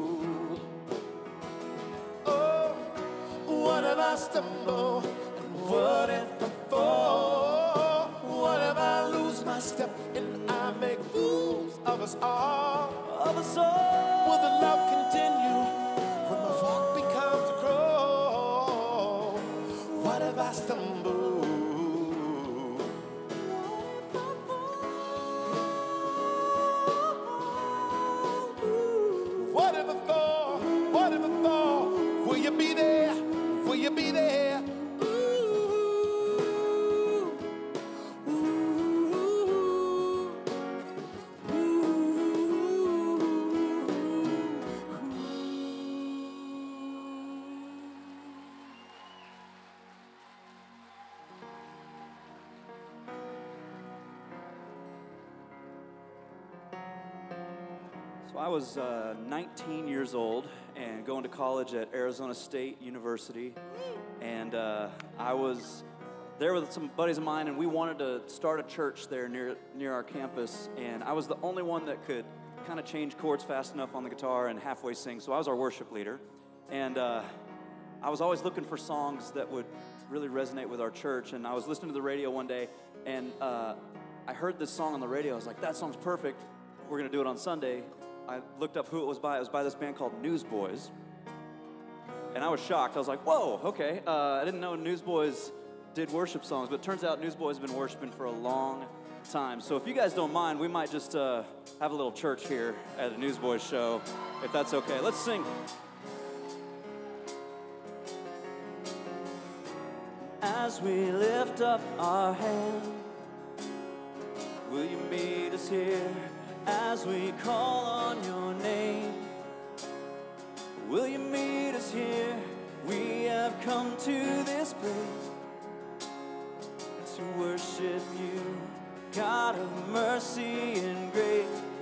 Oh, what if I stumble? And what if I fall? What if I lose my step and I make fools of us all? So I was 19 years old and going to college at Arizona State University, and I was there with some buddies of mine, and we wanted to start a church there near our campus, and I was the only one that could kind of change chords fast enough on the guitar and halfway sing, so I was our worship leader, and I was always looking for songs that would really resonate with our church, and I was listening to the radio one day, and I heard this song on the radio. I was like, that song's perfect. We're going to do it on Sunday. I looked up who it was by. It was by this band called NEWSBOYS. And I was shocked. I was like, whoa, okay. I didn't know NEWSBOYS did worship songs, but it turns out NEWSBOYS have been worshiping for a long time. So if you guys don't mind, we might just have a little church here at a NEWSBOYS show, if that's okay. Let's sing. As we lift up our hand, will you meet us here? As we call on your name, will you meet us here? We have come to this place to worship you, God of mercy and grace.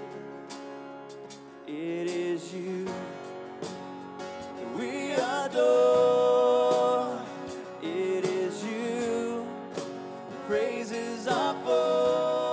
It is you that we adore. It is you praises are for.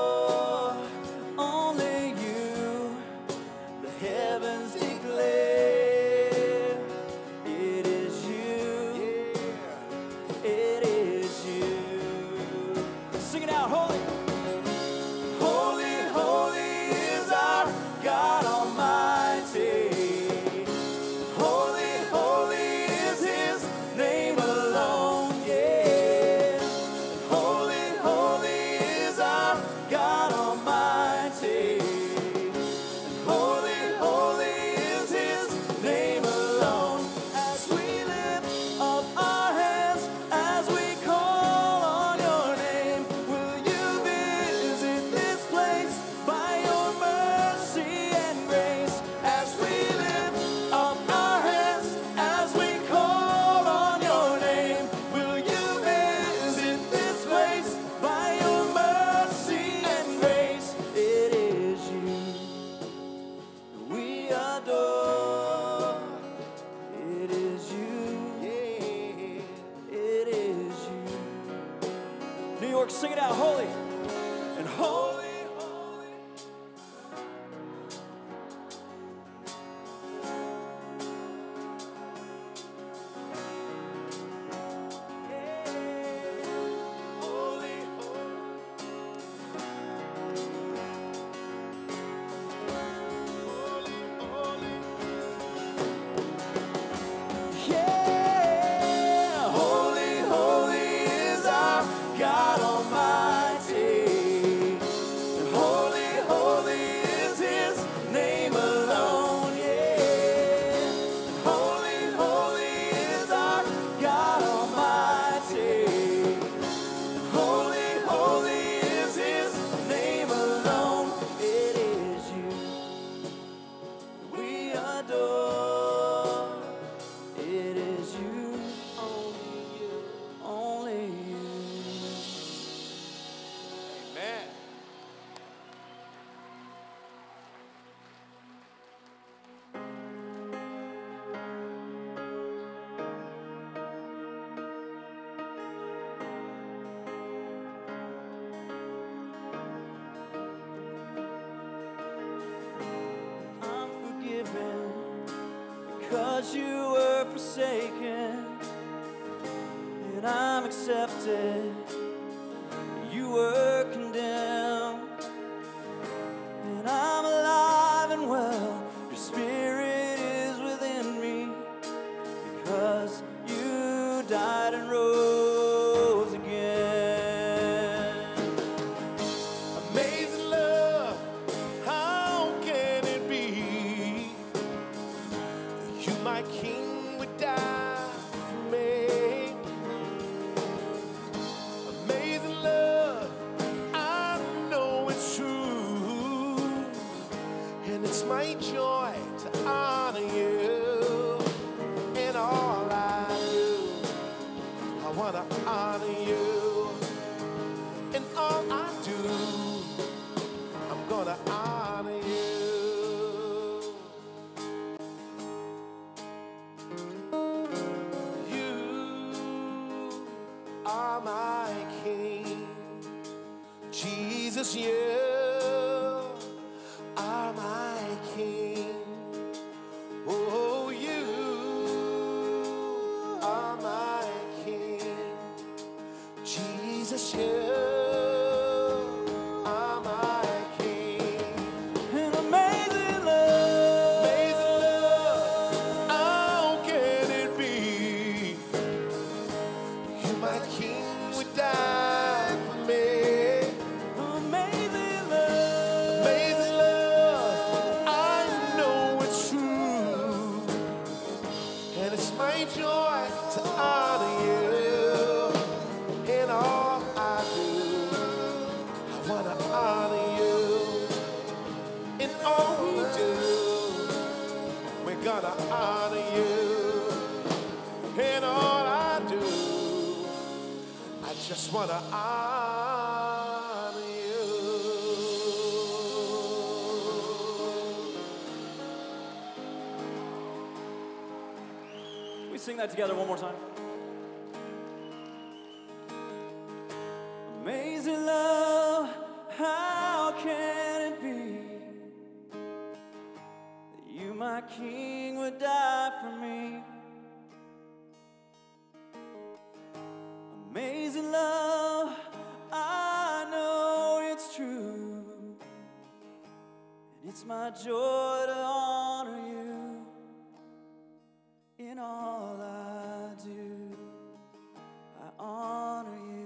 Sing it out, holy and holy, holy. Holy, holy. Yeah, holy, holy is our God Almighty. Holy, holy is His name alone, yeah. Holy, holy is our God Almighty. Holy, holy is His name alone. It is you we adore. It is you, only you. Amen. I'm forgiven because you were forsaken, and I'm accepted. You were condemned, and I'm alive and well. Your spirit is within me because you died and rose again. Amazing love, how can it be? You, my King, would die for me. Amazing love, I know it's true, and it's my joy to honor you in all I do. I want to honor you in all I do. I'm gonna honor you. Jesus, you are my King. Oh, you are my King. Jesus, you are my King. An amazing love. Amazing love, how can it be? You, my King, would die for me. Amazing love. Amazing love, I know it's true. And it's my joy to honor you in all I do. I want to honor you in all we do. We're gonna honor you in all I do. I just want to honor you. We sing that together one more time. Amazing love, how can it be that you, my King, would die for me? Amazing love, I know it's true, and it's my joy to honor you in all I do. I honor you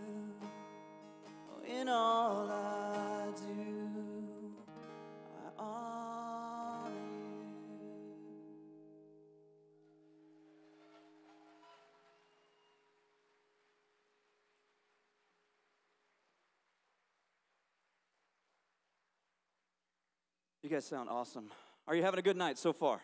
in all I do. I honor you. You guys sound awesome. Are you having a good night so far?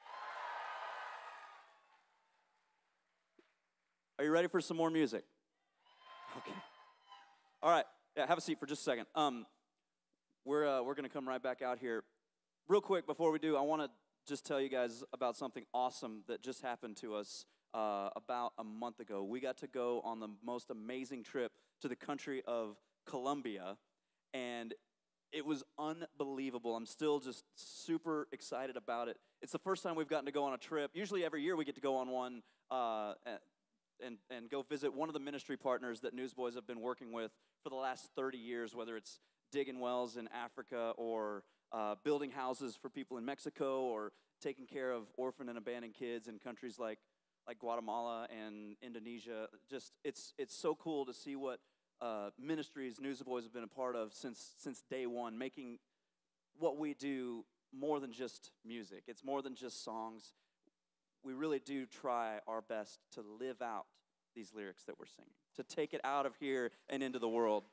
Are you ready for some more music? Okay. All right. Yeah, have a seat for just a second. We're going to come right back out here. Real quick, before we do, I want to just tell you guys about something awesome that just happened to us about a month ago. We got to go on the most amazing trip to the country of Colombia, and it was unbelievable. I'm still just super excited about it. It's the first time we've gotten to go on a trip. Usually every year we get to go on one and go visit one of the ministry partners that Newsboys have been working with for the last 30 years, whether it's digging wells in Africa or building houses for people in Mexico or taking care of orphan and abandoned kids in countries like Guatemala and Indonesia. Just it's so cool to see what ministries Newsboys have been a part of since day one, making what we do more than just music. It's more than just songs. We really do try our best to live out these lyrics that we're singing, to take it out of here and into the world.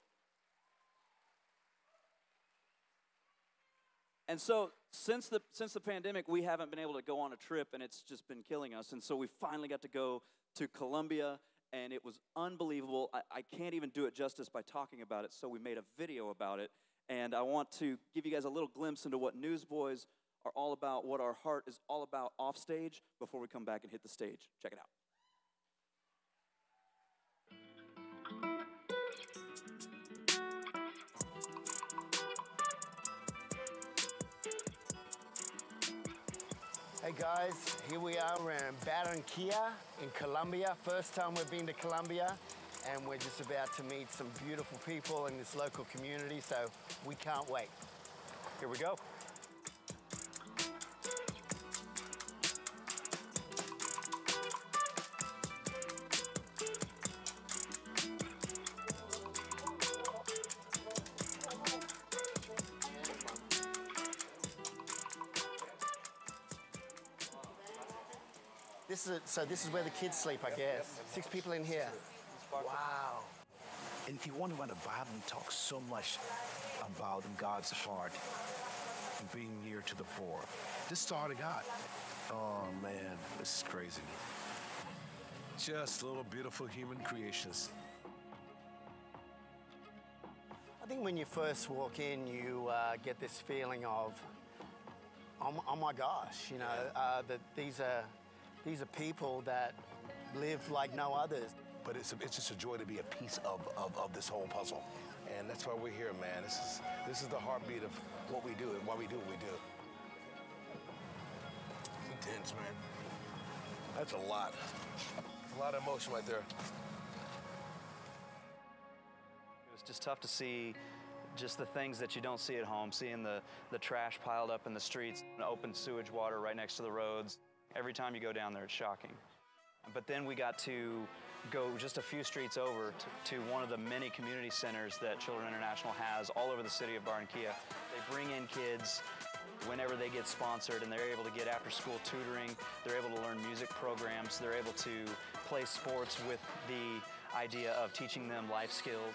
And so since the pandemic, we haven't been able to go on a trip, and it's just been killing us. And so we finally got to go to Colombia, and it was unbelievable. I can't even do it justice by talking about it, so we made a video about it. And I want to give you guys a little glimpse into what Newsboys are all about, what our heart is all about off stage before we come back and hit the stage. Check it out. Hey guys, here we are. We're in Barranquilla in Colombia. First time we've been to Colombia, and we're just about to meet some beautiful people in this local community, so we can't wait. Here we go. This is where the kids sleep, I guess. 6 people in here. Wow. And if you wonder why the Bible talks so much about God's heart and being near to the poor, this is the heart of God. Oh man, this is crazy. Just little beautiful human creations. I think when you first walk in, you get this feeling of, oh my gosh, you know, that these are people that live like no others. But it's just a joy to be a piece of this whole puzzle. And that's why we're here, man. This is the heartbeat of what we do and why we do what we do. It's intense, man. That's a lot. A lot of emotion right there. It was just tough to see just the things that you don't see at home, seeing the trash piled up in the streets, and open sewage water right next to the roads. Every time you go down there, it's shocking. But then we got to go just a few streets over to one of the many community centers that Children International has all over the city of Barranquilla. They bring in kids whenever they get sponsored, and they're able to get after-school tutoring. They're able to learn music programs. They're able to play sports with the idea of teaching them life skills.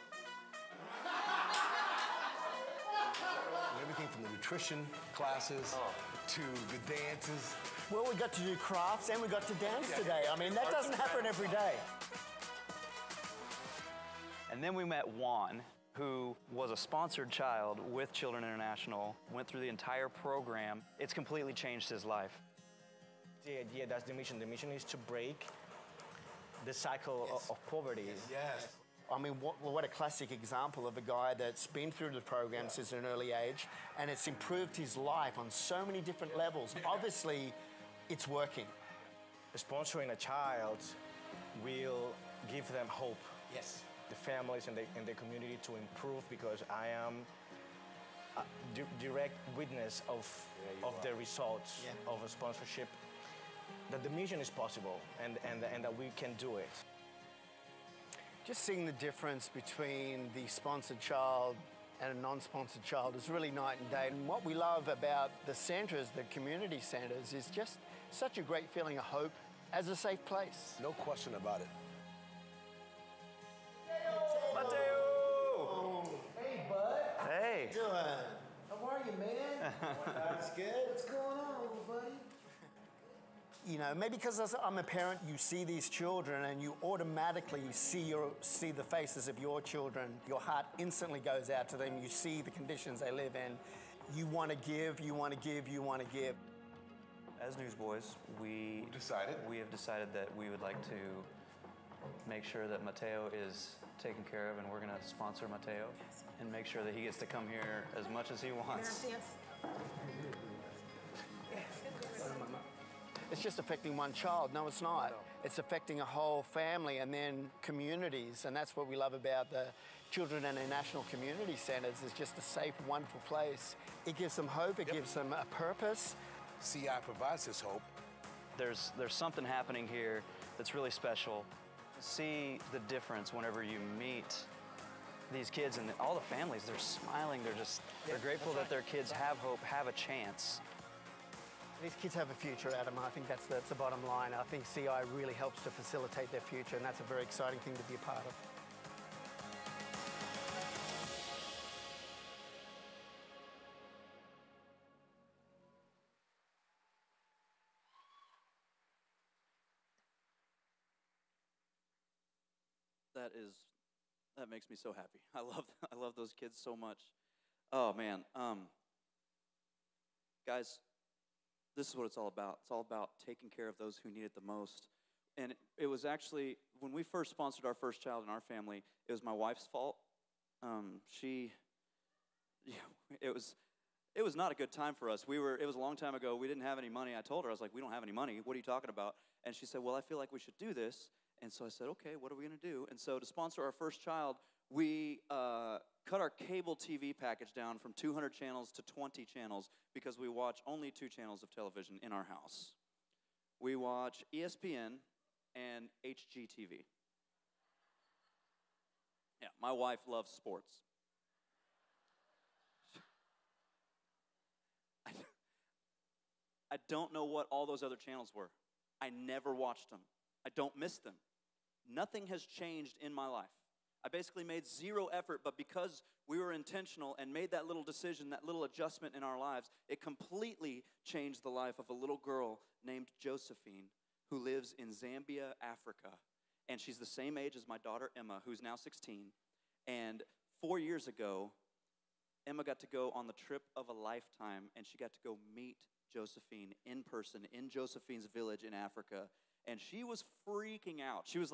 Everything from the nutrition classes to the dances. Well, we got to do crafts and we got to dance today. I mean, that doesn't happen every day. And then we met Juan, who was a sponsored child with Children International, went through the entire program. It's completely changed his life. Yeah, that's the mission. The mission is to break the cycle of poverty. Yes. I mean, what a classic example of a guy that's been through the program since an early age, and it's improved his life on so many different levels. Obviously, it's working. Sponsoring a child will give them hope. Yes. The families and the community to improve, because I am a direct witness of the results of a sponsorship, that the mission is possible and that we can do it. Just seeing the difference between the sponsored child and a non-sponsored child is really night and day. And what we love about the centres, the community centres, is just such a great feeling of hope as a safe place. No question about it. Mateo! Hey, bud. Hey. How you doing? How are you, man? That's good. What's going on, buddy? You know, maybe because I'm a parent, you see these children and you automatically see the faces of your children. Your heart instantly goes out to them. You see the conditions they live in. You want to give, you want to give, you want to give. As Newsboys, we have decided that we would like to make sure that Mateo is taken care of, and we're going to sponsor Mateo and make sure that he gets to come here as much as he wants. It's just affecting one child. No, it's not. It's affecting a whole family and then communities, and that's what we love about the Children International Community Centres. It's just a safe, wonderful place. It gives them hope. It gives them a purpose. CI provides this hope. There's something happening here that's really special. See the difference whenever you meet these kids and all the families. They're smiling. They're grateful that their kids have hope, have a chance. These kids have a future, Adam. I think that's the bottom line. I think CI really helps to facilitate their future, and that's a very exciting thing to be a part of. That makes me so happy. I love those kids so much. Oh man, guys, this is what it's all about. It's all about taking care of those who need it the most. And it was actually, when we first sponsored our first child in our family, it was my wife's fault. It was not a good time for us. It was a long time ago. We didn't have any money. I told her, I was like, we don't have any money. What are you talking about? And she said, well, I feel like we should do this. And so I said, okay, what are we going to do? And so to sponsor our first child, we cut our cable TV package down from 200 channels to 20 channels because we watch only 2 channels of television in our house. We watch ESPN and HGTV. Yeah, my wife loves sports. I don't know what all those other channels were. I never watched them. I don't miss them. Nothing has changed in my life. I basically made zero effort, but because we were intentional and made that little decision, that little adjustment in our lives, it completely changed the life of a little girl named Josephine who lives in Zambia, Africa. And she's the same age as my daughter, Emma, who's now 16. And 4 years ago, Emma got to go on the trip of a lifetime, and she got to go meet Josephine in person in Josephine's village in Africa. And she was freaking out. She was like,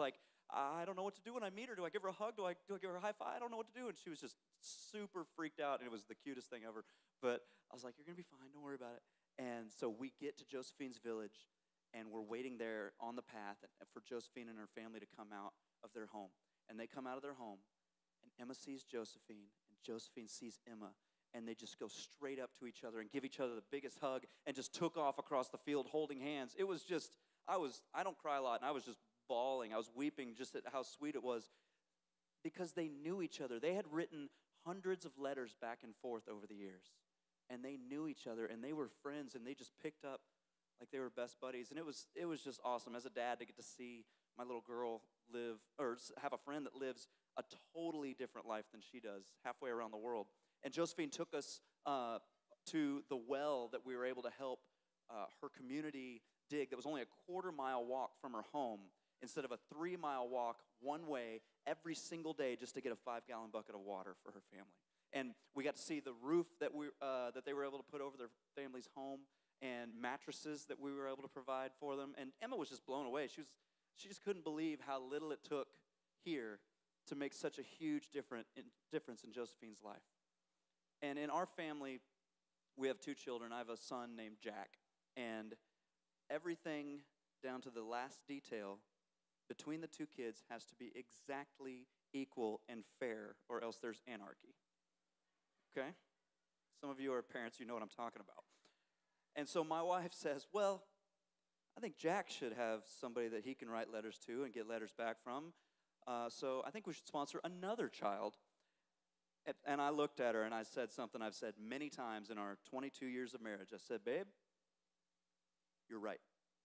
I don't know what to do when I meet her. Do I give her a hug? Do I give her a high five? I don't know what to do. And she was just super freaked out, and it was the cutest thing ever. But I was like, you're going to be fine. Don't worry about it. And so we get to Josephine's village, and we're waiting there on the path for Josephine and her family to come out of their home. And they come out of their home, and Emma sees Josephine, and Josephine sees Emma, and they just go straight up to each other and give each other the biggest hug and just took off across the field holding hands. It was just, I don't cry a lot, and I was just bawling. I was weeping just at how sweet it was because they knew each other. They had written hundreds of letters back and forth over the years, and they knew each other, and they were friends, and they just picked up like they were best buddies. And it was just awesome as a dad to get to see my little girl live, or have a friend that lives a totally different life than she does, halfway around the world. And Josephine took us to the well that we were able to help her community dig that was only a quarter-mile walk from her home instead of a 3-mile walk one way every single day just to get a 5-gallon bucket of water for her family. And we got to see the roof that they were able to put over their family's home and mattresses that we were able to provide for them. And Emma was just blown away. She just couldn't believe how little it took here to make such a huge difference in Josephine's life. And in our family, we have 2 children. I have a son named Jack. And everything down to the last detail between the 2 kids has to be exactly equal and fair, or else there's anarchy. Okay? Some of you are parents, you know what I'm talking about. And so my wife says, well, I think Jack should have somebody that he can write letters to and get letters back from. So I think we should sponsor another child. And I looked at her and I said something I've said many times in our 22 years of marriage. I said, babe, you're right.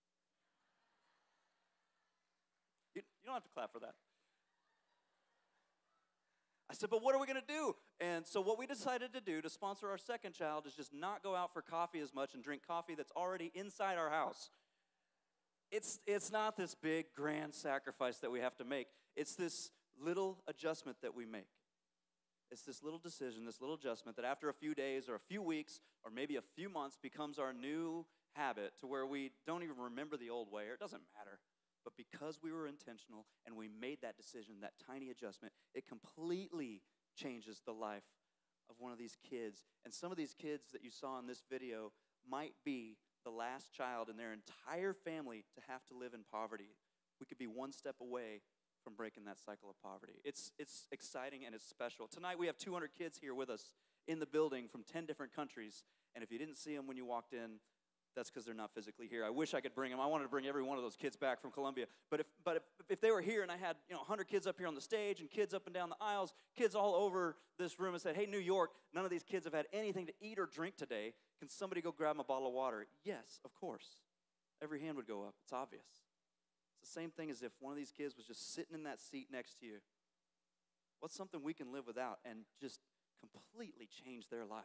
You don't have to clap for that. I said, but what are we going to do? And so what we decided to do to sponsor our second child is just not go out for coffee as much and drink coffee that's already inside our house. It's not this big, grand sacrifice that we have to make. It's this little adjustment that we make. It's this little decision, this little adjustment that after a few days or a few weeks or maybe a few months becomes our new habit to where we don't even remember the old way, or it doesn't matter. But because we were intentional and we made that decision, that tiny adjustment, it completely changes the life of one of these kids. And some of these kids that you saw in this video might be the last child in their entire family to have to live in poverty. We could be one step away from breaking that cycle of poverty. It's exciting and it's special. Tonight we have 200 kids here with us in the building from 10 different countries. And if you didn't see them when you walked in, that's because they're not physically here. I wish I could bring them. I wanted to bring every one of those kids back from Colombia. But if they were here and I had 100 kids up here on the stage and kids up and down the aisles, kids all over this room and said, hey, New York, none of these kids have had anything to eat or drink today. Can somebody go grab them a bottle of water? Yes, of course. Every hand would go up. It's obvious. It's the same thing as if one of these kids was just sitting in that seat next to you. What's something we can live without and just completely change their life?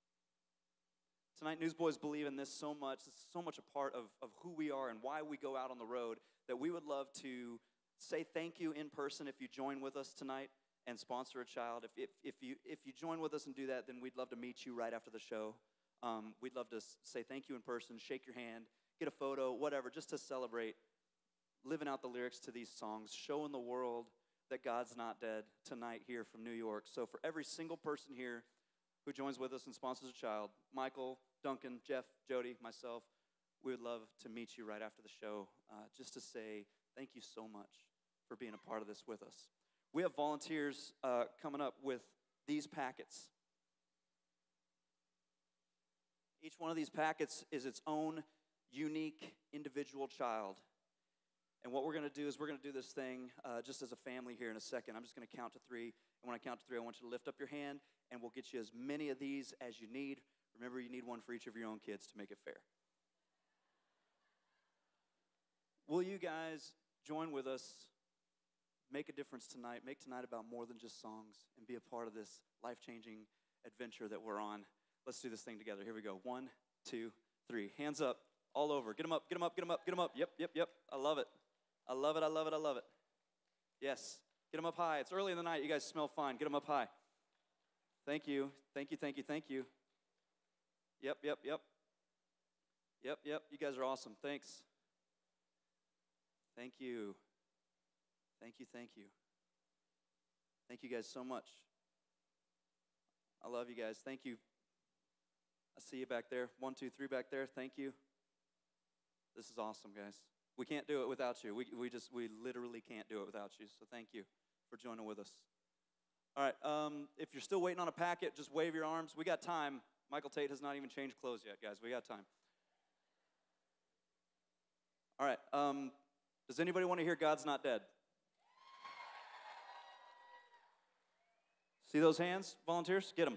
Tonight, Newsboys believe in this so much. It's so much a part of who we are and why we go out on the road that we would love to say thank you in person if you join with us tonight and sponsor a child. If you join with us and do that, then we'd love to meet you right after the show. We'd love to say thank you in person, shake your hand, get a photo, whatever, just to celebrate living out the lyrics to these songs, showing the world that God's not dead tonight here from New York. So for every single person here who joins with us and sponsors a child, Michael, Duncan, Jeff, Jody, myself, we would love to meet you right after the show just to say thank you so much for being a part of this with us. We have volunteers coming up with these packets. Each one of these packets is its own unique individual child. And what we're going to do is we're going to do this thing just as a family here in a second. I'm just going to count to 3. And when I count to 3, I want you to lift up your hand, and we'll get you as many of these as you need. Remember, you need one for each of your own kids to make it fair. Will you guys join with us, make a difference tonight, make tonight about more than just songs, and be a part of this life-changing adventure that we're on? Let's do this thing together. Here we go. 1, 2, 3. Hands up all over. Get them up, get them up, get them up, get them up. Yep. I love it. I love it, I love it, I love it. Yes. Get them up high. It's early in the night. You guys smell fine. Get them up high. Thank you. Thank you, thank you, thank you. Yep. You guys are awesome. Thanks. Thank you. Thank you, thank you. Thank you guys so much. I love you guys. Thank you. I see you back there. 1, 2, 3 back there. Thank you. This is awesome, guys. We can't do it without you. We literally can't do it without you. So thank you for joining with us. All right, if you're still waiting on a packet, just wave your arms. We got time. Michael Tate has not even changed clothes yet, guys. We got time. All right, does anybody want to hear God's Not Dead? See those hands, volunteers? Get them.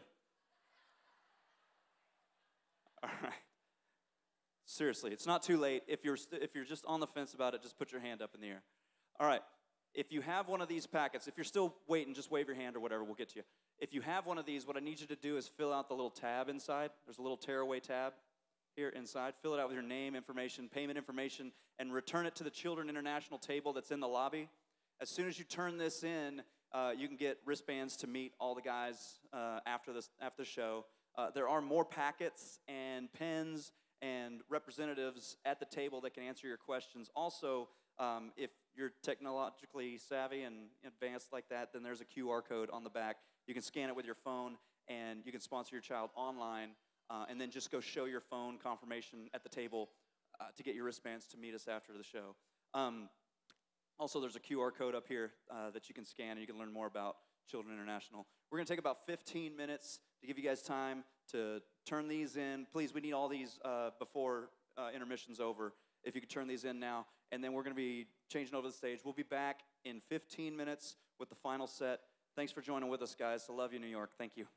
All right. Seriously, it's not too late. If you're just on the fence about it, just put your hand up in the air. All right. If you have one of these packets, if you're still waiting, just wave your hand or whatever, we'll get to you. If you have one of these, what I need you to do is fill out the little tab inside. There's a little tearaway tab here inside. Fill it out with your name, information, payment information, and return it to the Children International table that's in the lobby. As soon as you turn this in, you can get wristbands to meet all the guys after the show. There are more packets and pens and representatives at the table that can answer your questions. Also, if you're technologically savvy and advanced like that, then there's a QR code on the back. You can scan it with your phone, and you can sponsor your child online, and then just go show your phone confirmation at the table to get your wristbands to meet us after the show. Also, there's a QR code up here that you can scan, and you can learn more about Children International. We're going to take about 15 minutes to give you guys time to turn these in. Please, we need all these before intermission's over. If you could turn these in now. And then we're going to be changing over the stage. We'll be back in 15 minutes with the final set. Thanks for joining with us, guys. I love you, New York. Thank you.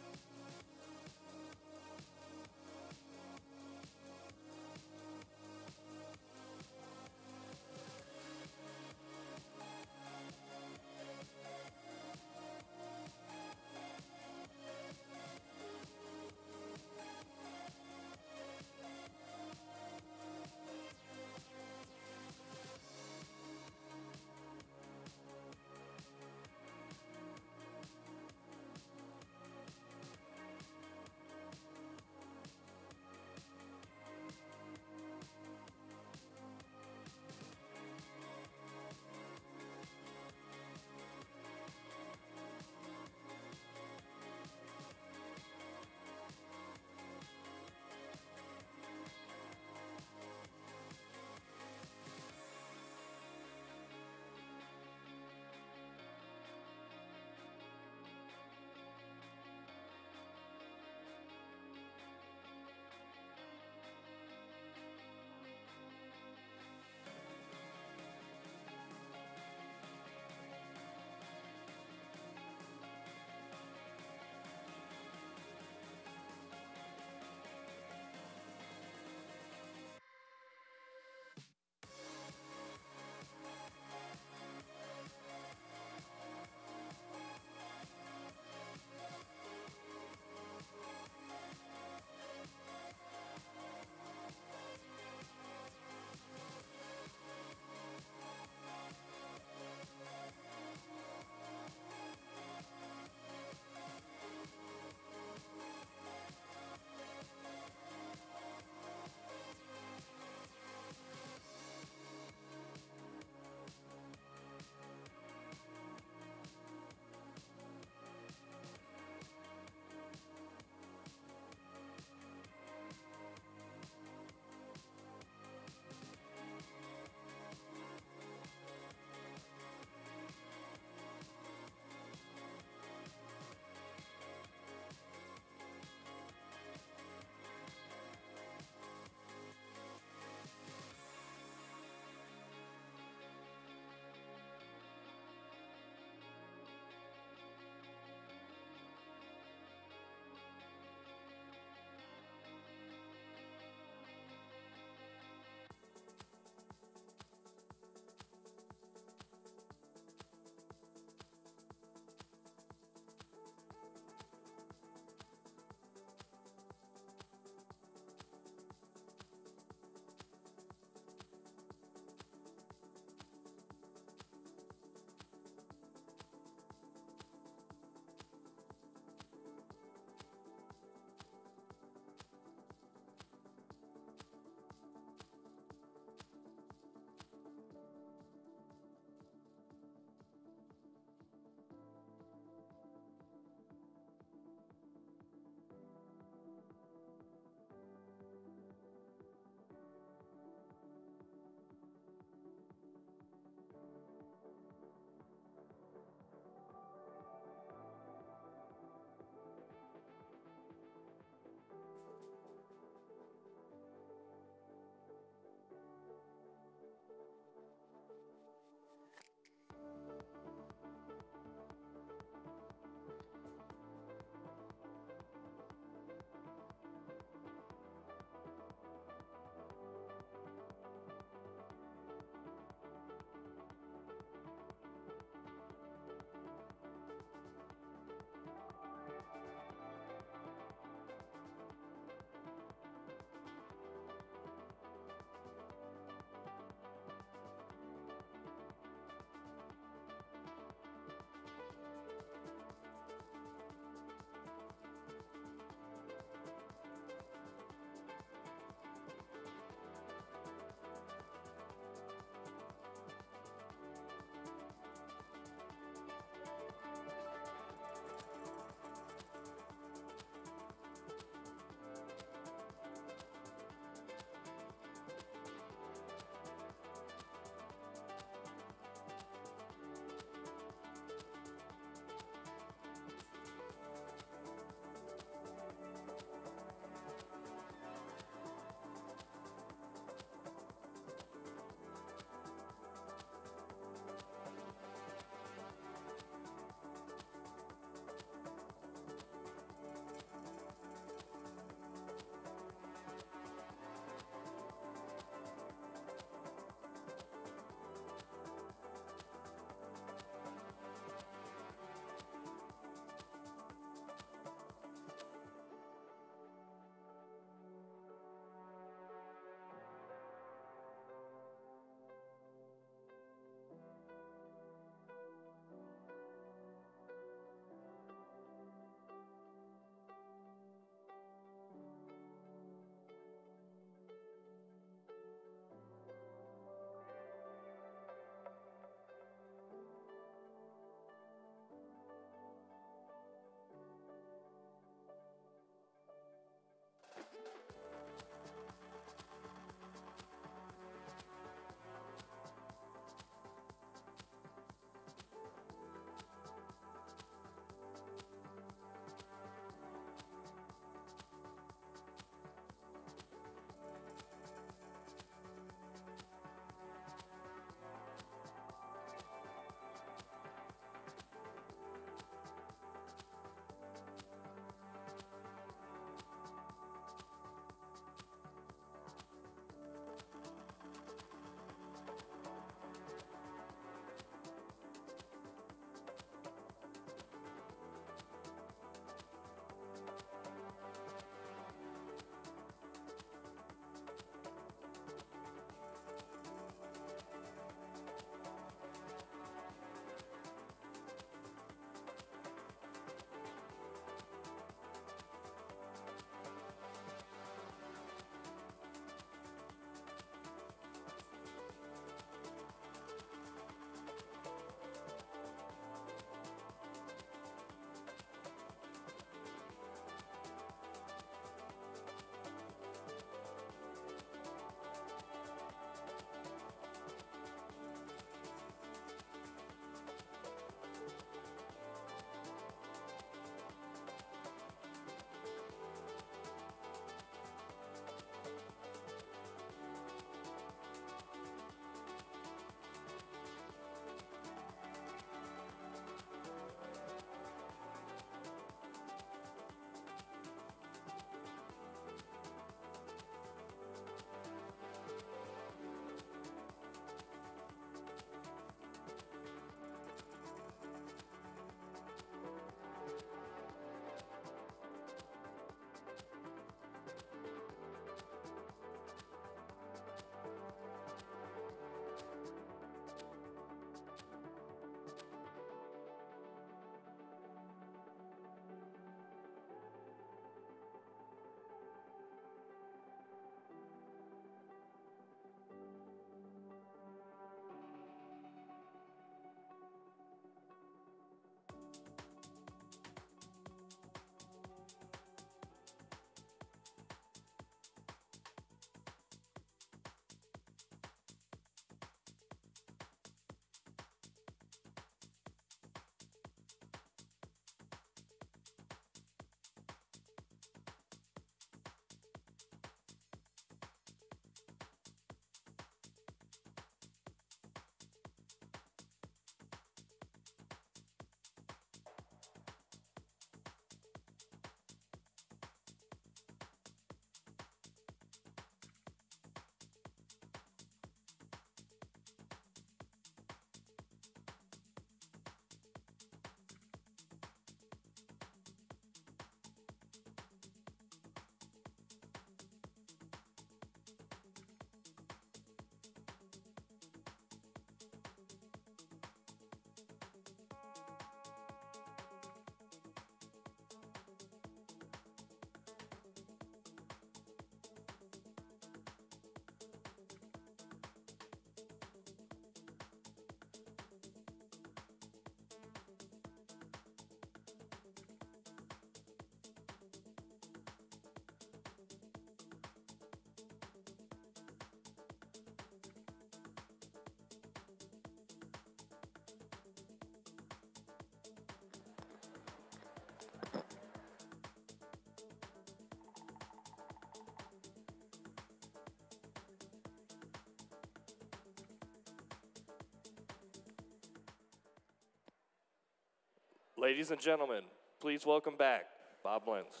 Ladies and gentlemen, please welcome back Bob Lenz.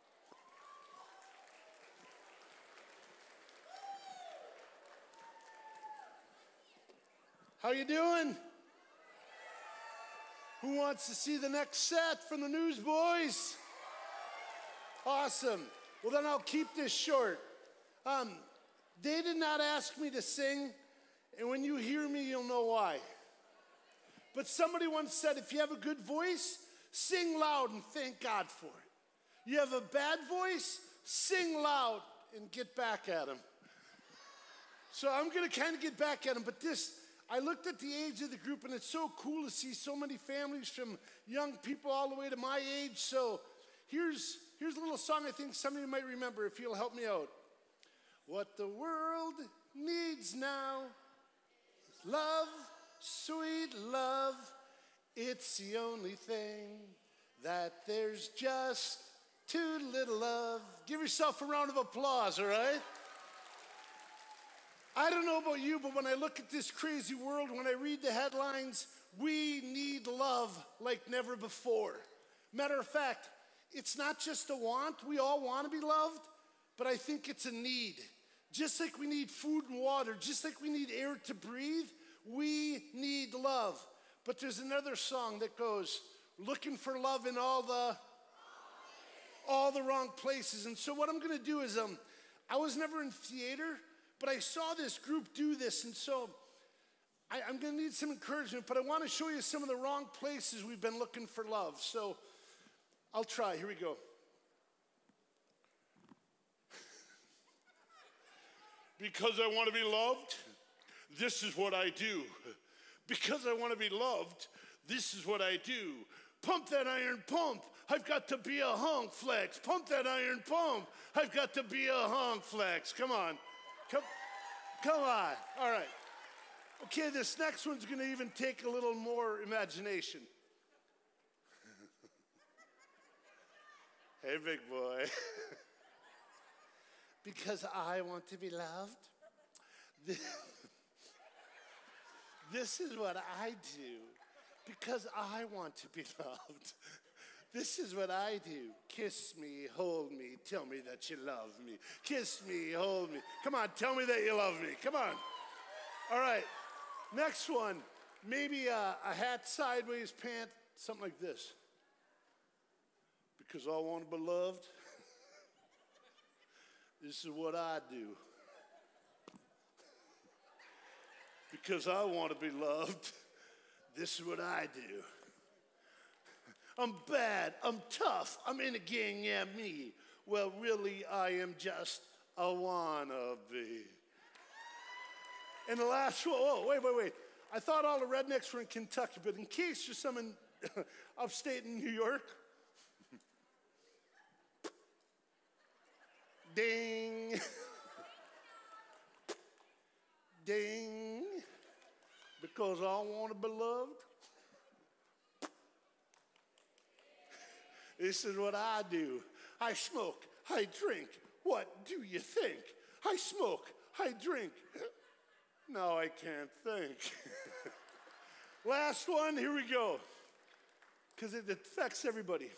How you doing? Who wants to see the next set from the Newsboys? Awesome. Well, then I'll keep this short. They did not ask me to sing, and when you hear me, you'll know why. But somebody once said, if you have a good voice, sing loud and thank God for it. You have a bad voice, sing loud and get back at him. So I'm going to kind of get back at him, but I looked at the age of the group, and it's so cool to see so many families from young people all the way to my age. So here's a little song I think some of you might remember if you'll help me out. What the world needs now is love, sweet love. It's the only thing that there's just too little of. Give yourself a round of applause, all right? I don't know about you, but when I look at this crazy world, when I read the headlines, we need love like never before. Matter of fact, it's not just a want. We all want to be loved, but I think it's a need. Just like we need food and water, just like we need air to breathe, we need love. But there's another song that goes, looking for love in all the wrong places. And so what I'm going to do is, I was never in theater, but I saw this group do this, and so I'm going to need some encouragement, but I want to show you some of the wrong places we've been looking for love. So I'll try. Here we go. Because I want to be loved, this is what I do. Because I want to be loved, this is what I do. Pump that iron, pump. I've got to be a hunk flex. Pump that iron, pump. I've got to be a hunk flex. Come on. Come on. All right. Okay, this next one's going to even take a little more imagination. Hey, big boy. Because I want to be loved. This is what I do. Because I want to be loved. This is what I do. Kiss me, hold me, tell me that you love me. Kiss me, hold me. Come on, tell me that you love me. Come on. All right. Next one. Maybe a hat sideways, pant, something like this. Because I want to be loved. This is what I do. Because I want to be loved. This is what I do. I'm bad, I'm tough, I'm in a gang, yeah, me. Well, really, I am just a wannabe. And the last one, wait. I thought all the rednecks were in Kentucky, but in case there's some in upstate in New York. Ding. Ding. Because I want to be loved. This is what I do. I smoke, I drink. What do you think? I smoke, I drink. No, I can't think. Last one, here we go. Because it affects everybody.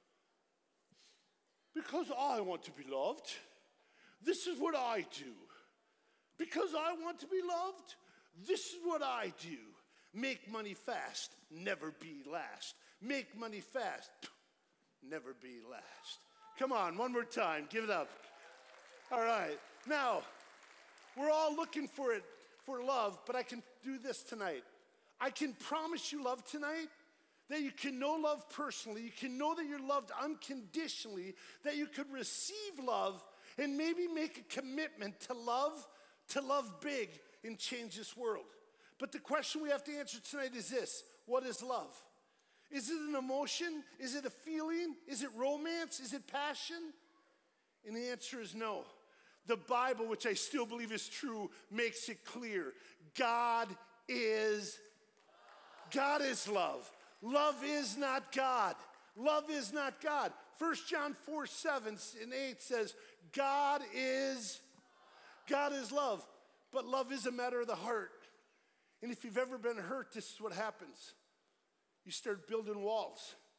Because I want to be loved, this is what I do. Because I want to be loved, this is what I do. Make money fast, never be last. Make money fast, never be last. Come on, one more time, give it up. All right, now, we're all looking for it, for love, but I can do this tonight. I can promise you love tonight, that you can know love personally, you can know that you're loved unconditionally, that you could receive love and maybe make a commitment to love big and change this world. But the question we have to answer tonight is this: what is love? Is it an emotion? Is it a feeling? Is it romance? Is it passion? And the answer is no. The Bible, which I still believe is true, makes it clear. God is love. Love is not God. Love is not God. 1 John 4:7 and 8 says, God is love. But love is a matter of the heart. And if you've ever been hurt, this is what happens. You start building walls.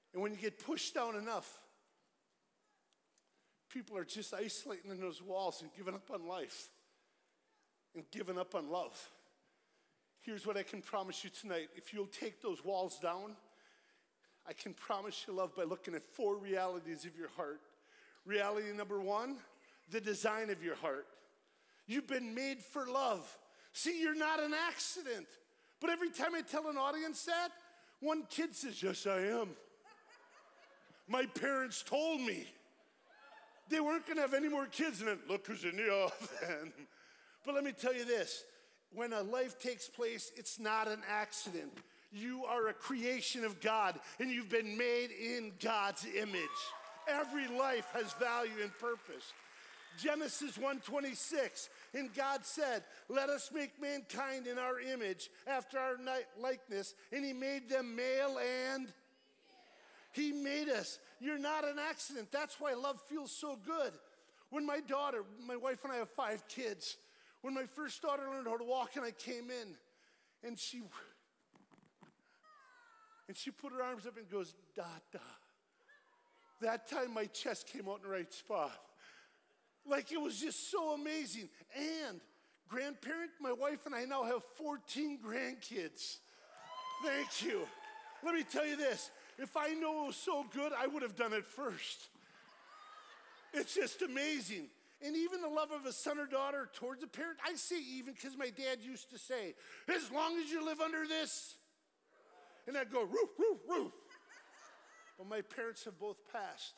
And when you get pushed down enough, people are just isolating in those walls and giving up on life and giving up on love. Here's what I can promise you tonight. If you'll take those walls down, I can promise you love by looking at 4 realities of your heart. Reality number 1, the design of your heart. You've been made for love. See, you're not an accident. But every time I tell an audience that, one kid says, yes, I am. My parents told me they weren't going to have any more kids, and then look who's in the oven. But let me tell you this. When a life takes place, it's not an accident. You are a creation of God, and you've been made in God's image. Every life has value and purpose. Genesis 1:26, and God said, let us make mankind in our image, after our likeness, and he made them male and he made us. You're not an accident. That's why love feels so good. When my daughter, my wife and I have 5 kids, when my first daughter learned how to walk and I came in, and she put her arms up and goes, da, da. That time my chest came out in the right spot. Like it was just so amazing. And grandparent, my wife and I now have 14 grandkids. Thank you. Let me tell you this. If I know it was so good, I would have done it first. It's just amazing. And even the love of a son or daughter towards a parent, I say even because my dad used to say, as long as you live under this. And I'd go, roof, roof, roof. But my parents have both passed.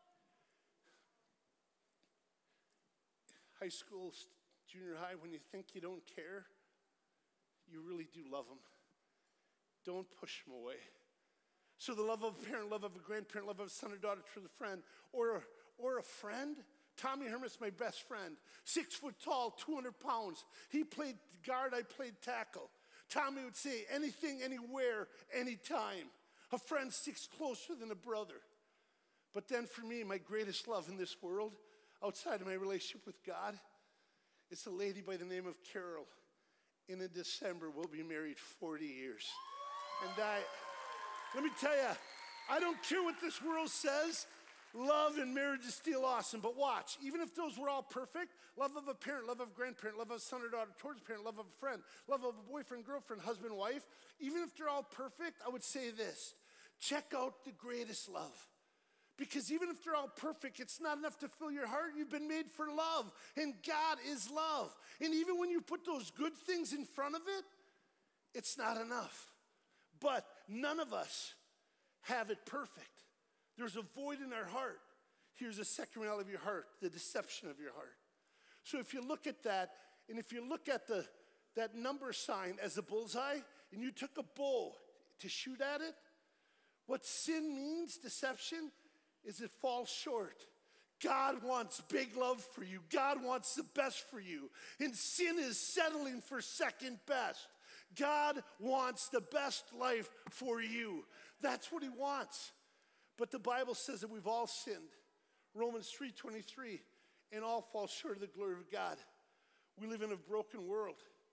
High school, junior high, when you think you don't care, you really do love them. Don't push them away. So the love of a parent, love of a grandparent, love of a son or daughter to the friend, or a friend. Tommy Hermit's my best friend. 6 foot tall, 200 pounds. He played guard, I played tackle. Tommy would say anything, anywhere, anytime. A friend sticks closer than a brother. But then for me, my greatest love in this world, outside of my relationship with God, it's a lady by the name of Carol. And in December, we'll be married 40 years. And let me tell you, I don't care what this world says. Love and marriage is still awesome. But watch, even if those were all perfect, love of a parent, love of a grandparent, love of a son or daughter towards a parent, love of a friend, love of a boyfriend, girlfriend, husband, wife, even if they're all perfect, I would say this. Check out the greatest love. Because even if they're all perfect, it's not enough to fill your heart. You've been made for love, and God is love. And even when you put those good things in front of it, it's not enough. But none of us have it perfect. There's a void in our heart. Here's the second reality of your heart, the deception of your heart. So if you look at that, and if you look at that number sign as a bullseye, and you took a bow to shoot at it, what sin means, deception, is it falls short. God wants big love for you. God wants the best for you. And sin is settling for second best. God wants the best life for you. That's what he wants. But the Bible says that we've all sinned. Romans 3:23, and all fall short of the glory of God. We live in a broken world.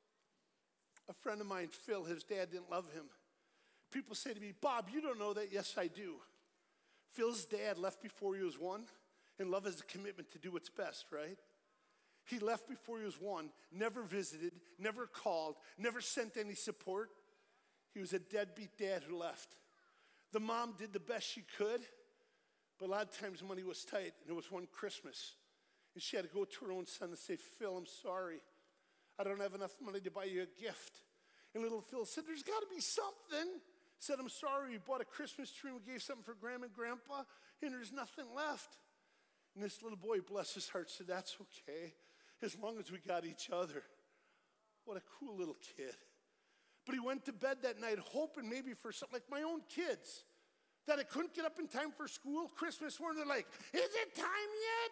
A friend of mine, Phil, his dad didn't love him. People say to me, Bob, you don't know that. Yes, I do. Phil's dad left before he was 1, and love is a commitment to do what's best, right? He left before he was 1, never visited, never called, never sent any support. He was a deadbeat dad who left. The mom did the best she could, but a lot of times money was tight, and it was one Christmas. And she had to go to her own son and say, Phil, I'm sorry. I don't have enough money to buy you a gift. And little Phil said, there's got to be something. Said, I'm sorry, we bought a Christmas tree and we gave something for Grandma and Grandpa, and there's nothing left. And this little boy, bless his heart, said, that's okay, as long as we got each other. What a cool little kid. But he went to bed that night hoping maybe for something, like my own kids, that I couldn't get up in time for school, Christmas morning. They're like, is it time yet?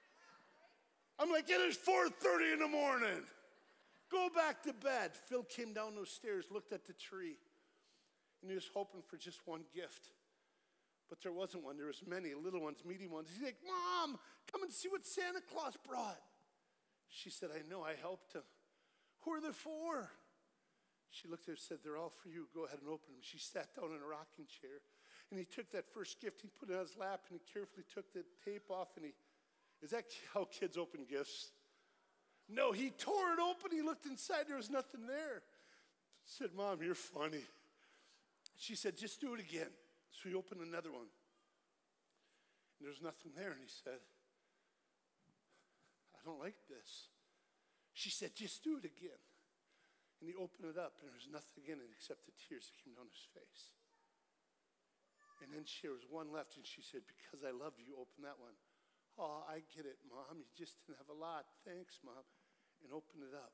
I'm like, it is 4:30 in the morning. Go back to bed. Phil came down those stairs, looked at the tree, and he was hoping for just one gift. But there wasn't one. There was many, little ones, medium ones. He's like, Mom, come and see what Santa Claus brought. She said, I know, I helped him. Who are they for? She looked at her and said, they're all for you. Go ahead and open them. She sat down in a rocking chair, And he took that first gift, he put it on his lap, and he carefully took the tape off, and is that how kids open gifts? No, he tore it open, he looked inside, there was nothing there. I said, Mom, you're funny. She said, just do it again. So he opened another one. And there's nothing there, and he said, I don't like this. She said, just do it again. And he opened it up, and there was nothing in it except the tears that came down his face. And then there was one left, and she said, because I love you, open that one. Oh, I get it, Mom. You just didn't have a lot. Thanks, Mom. And open it up.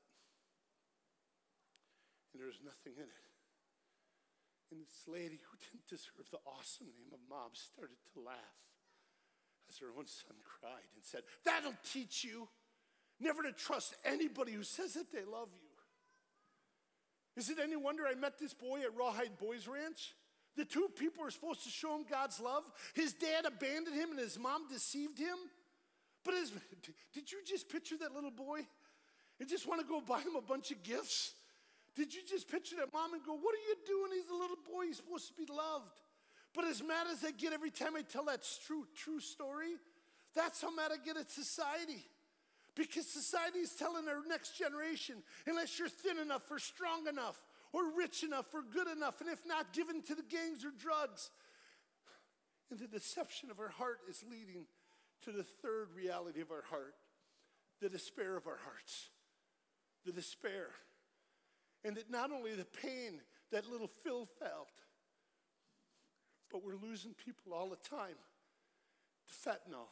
And there was nothing in it. And this lady who didn't deserve the awesome name of Mom started to laugh as her own son cried and said, that'll teach you never to trust anybody who says that they love you. Is it any wonder I met this boy at Rawhide Boys Ranch? The two people were supposed to show him God's love. His dad abandoned him and his mom deceived him. But did you just picture that little boy and just want to go buy him a bunch of gifts? Did you just picture that mom and go, what are you doing? He's a little boy. He's supposed to be loved. But as mad as I get every time I tell that true story, that's how mad I get at society. Because society is telling our next generation, unless you're thin enough or strong enough or rich enough or good enough, and if not, given to the gangs or drugs. And the deception of our heart is leading to the third reality of our heart, the despair of our hearts. The despair. And that not only the pain that little Phil felt, but we're losing people all the time to fentanyl.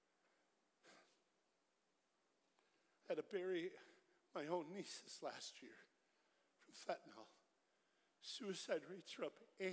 I had to bury my own nieces last year from fentanyl. Suicide rates are up 800%.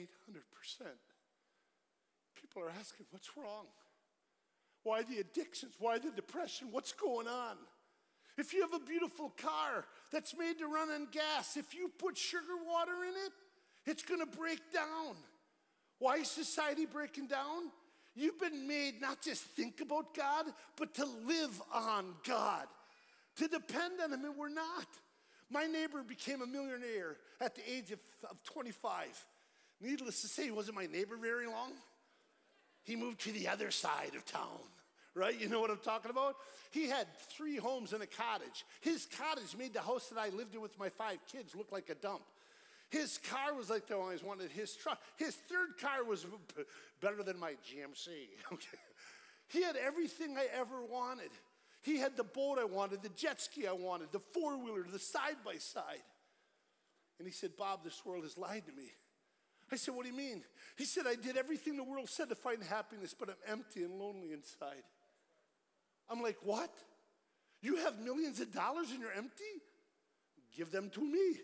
People are asking, what's wrong? Why the addictions? Why the depression? What's going on? If you have a beautiful car that's made to run on gas, if you put sugar water in it, it's going to break down. Why is society breaking down? You've been made not just think about God, but to live on God, to depend on Him, and we're not. My neighbor became a millionaire at the age of 25. Needless to say, he wasn't my neighbor very long. He moved to the other side of town, right? You know what I'm talking about? He had 3 homes and a cottage. His cottage made the house that I lived in with my 5 kids look like a dump. His car was like the one I always wanted. His truck, his third car was better than my GMC. Okay. He had everything I ever wanted. He had the boat I wanted, the jet ski I wanted, the 4-wheeler, the side-by-side. And he said, Bob, this world has lied to me. I said, what do you mean? He said, I did everything the world said to find happiness, but I'm empty and lonely inside. I'm like, what? You have millions of dollars and you're empty? Give them to me.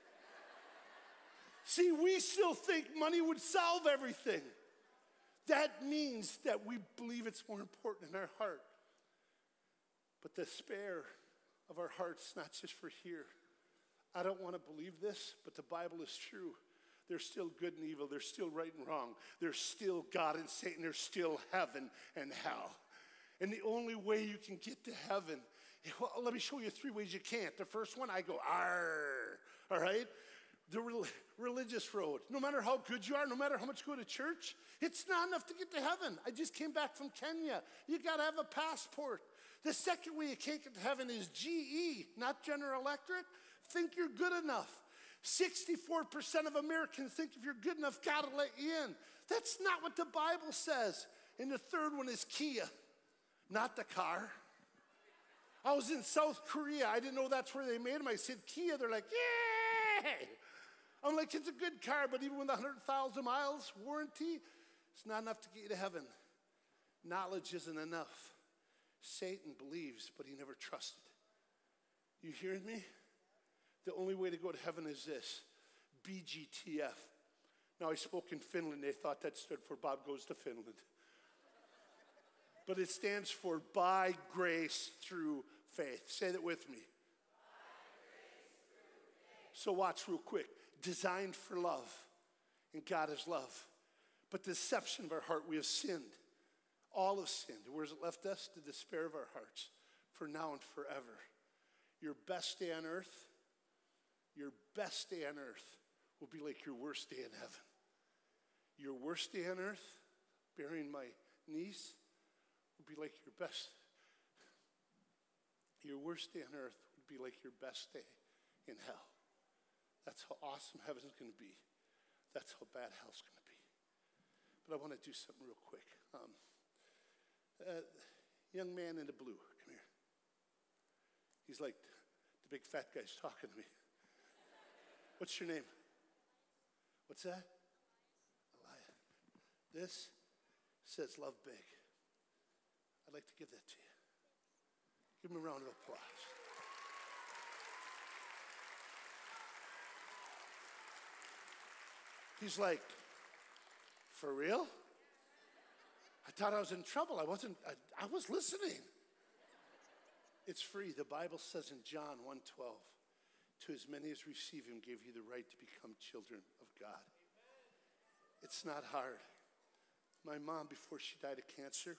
See, we still think money would solve everything. That means that we believe it's more important in our heart. But the despair of our hearts, not just for here. I don't want to believe this, but the Bible is true. There's still good and evil. There's still right and wrong. There's still God and Satan. There's still heaven and hell. And the only way you can get to heaven, well, let me show you 3 ways you can't. The first one, I go, arr, all right? The religious road. No matter how good you are, no matter how much you go to church, it's not enough to get to heaven. I just came back from Kenya. You got to have a passport. The second way you can't get to heaven is GE, not General Electric. Think you're good enough. 64% of Americans think if you're good enough, God will let you in. That's not what the Bible says. And the third one is Kia, not the car. I was in South Korea. I didn't know that's where they made them. I said Kia. They're like, yay! I'm like, it's a good car, but even with 100,000 miles warranty, it's not enough to get you to heaven. Knowledge isn't enough. Satan believes, but he never trusted. You hearing me? The only way to go to heaven is this, BGTF. Now, I spoke in Finland. They thought that stood for Bob Goes to Finland. But it stands for by grace through faith. Say that with me. So watch real quick. Designed for love, and God is love. But the deception of our heart, we have sinned. All have sinned. Where has it left us? The despair of our hearts, for now and forever. Your best day on earth, will be like your worst day in heaven. Your worst day on earth, burying my niece, would be like your best. Your worst day on earth would be like your best day in hell. That's how awesome heaven's going to be. That's how bad hell's going to be. But I want to do something real quick. Young man in the blue, come here. He's like, the big fat guy's talking to me. What's your name? What's that? Elias. This says love big. I'd like to give that to you. Give him a round of applause. He's like, for real? I thought I was in trouble. I was listening. It's free. The Bible says in John 1:12, to as many as receive him gave you the right to become children of God. It's not hard. My mom, before she died of cancer,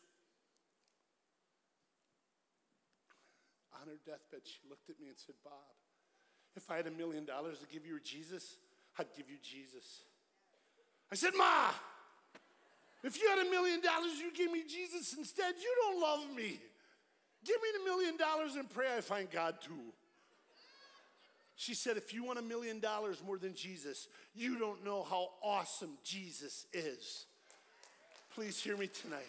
on her deathbed, she looked at me and said, Bob, if I had $1 million to give you Jesus, I'd give you Jesus. I said, Ma, if you had $1 million, you give me Jesus instead, you don't love me. Give me the $1 million and pray I find God too. She said, if you want $1 million more than Jesus, you don't know how awesome Jesus is. Please hear me tonight.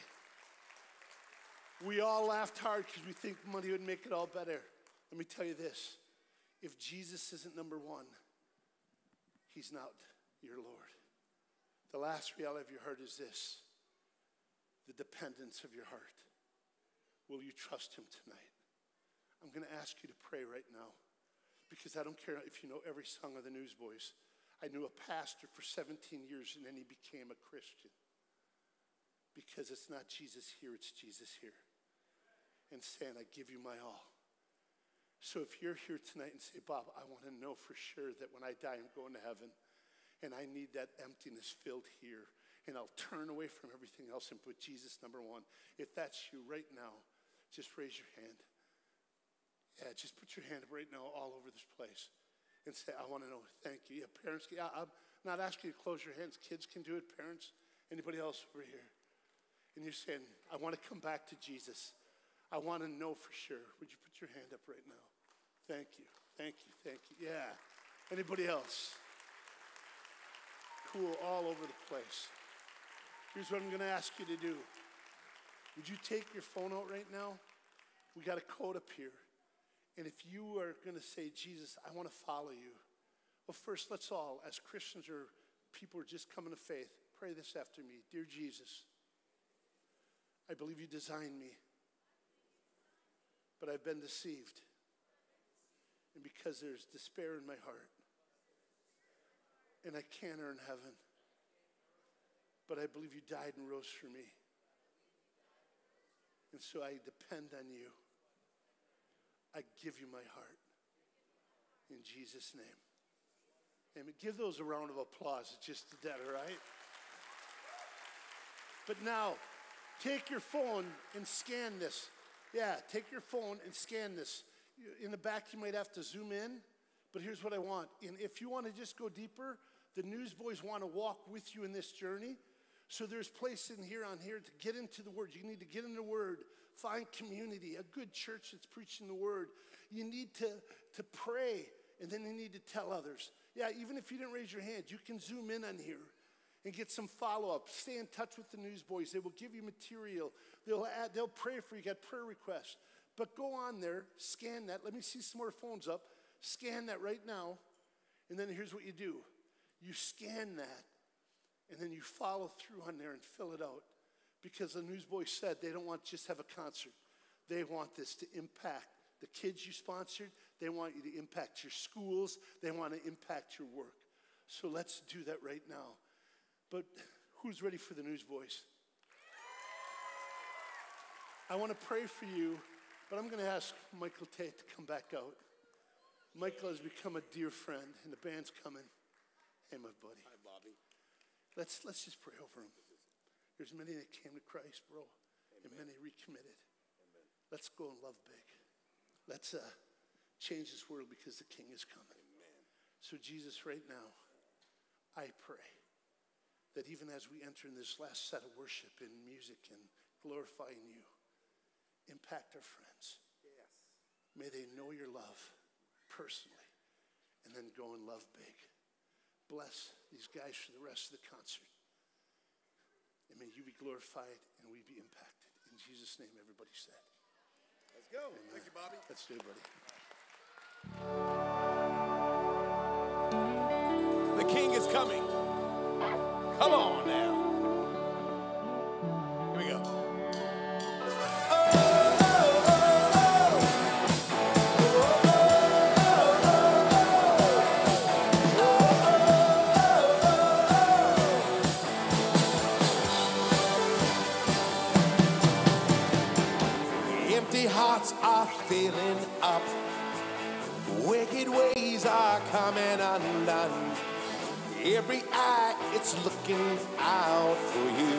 We all laughed hard because we think money would make it all better. Let me tell you this. If Jesus isn't number one, he's not your Lord. The last reality of your heart is this. The dependence of your heart. Will you trust him tonight? I'm going to ask you to pray right now. Because I don't care if you know every song of the Newsboys. I knew a pastor for 17 years and then he became a Christian. Because it's not Jesus here, it's Jesus here. And saying, I give you my all. So if you're here tonight and say, Bob, I want to know for sure that when I die, I'm going to heaven. And I need that emptiness filled here. And I'll turn away from everything else and put Jesus number one. If that's you right now, just raise your hand. Yeah, just put your hand up right now all over this place. And say, I want to know, thank you. Yeah, parents, yeah, I'm not asking you to close your hands. Kids can do it, parents. Anybody else over here? And you're saying, I want to come back to Jesus. I want to know for sure. Would you put your hand up right now? Thank you, thank you, thank you. Yeah. Anybody else? Cool, all over the place. Here's what I'm going to ask you to do. Would you take your phone out right now? We got a code up here. And if you are going to say, Jesus, I want to follow you. Well, first, let's all, as Christians or people who are just coming to faith, pray this after me. Dear Jesus, I believe you designed me, but I've been deceived. And because there's despair in my heart, and I can't earn heaven, but I believe you died and rose for me. And so I depend on you. I give you my heart. In Jesus' name. Amen. Give those a round of applause. It's just that, all right? But now, take your phone and scan this. Yeah, take your phone and scan this. In the back, you might have to zoom in. But here's what I want. And if you want to just go deeper, the Newsboys want to walk with you in this journey. So there's place in here on here to get into the Word. You need to get in the Word. Find community, a good church that's preaching the Word. You need to pray, and then you need to tell others. Yeah, even if you didn't raise your hand, you can zoom in on here and get some follow-up. Stay in touch with the Newsboys. They will give you material. They'll pray for you. Get prayer requests. But go on there, scan that. Let me see some more phones up. Scan that right now, and then here's what you do. You scan that, and then you follow through on there and fill it out. Because the Newsboys said they don't want to just have a concert. They want this to impact the kids you sponsored. They want you to impact your schools. They want to impact your work. So let's do that right now. But who's ready for the Newsboys? I want to pray for you, but I'm going to ask Michael Tate to come back out. Michael has become a dear friend, and the band's coming. Hey, my buddy. Hi, Bobby. Let's just pray over him. There's many that came to Christ, bro, and many recommitted. Amen. Let's go and love big. Let's change this world because the King is coming. Amen. So Jesus, right now, I pray that even as we enter in this last set of worship in music and glorifying you, impact our friends. Yes. May they know your love personally and then go and love big. Bless these guys for the rest of the concert. And may you be glorified and we be impacted. In Jesus' name, everybody said. Let's go. Amen. Thank you, Bobby. Let's do it, buddy. The king is coming. Come on now. Here we go. Empty hearts are filling up. Wicked ways are coming undone. Every eye, it's looking out for you.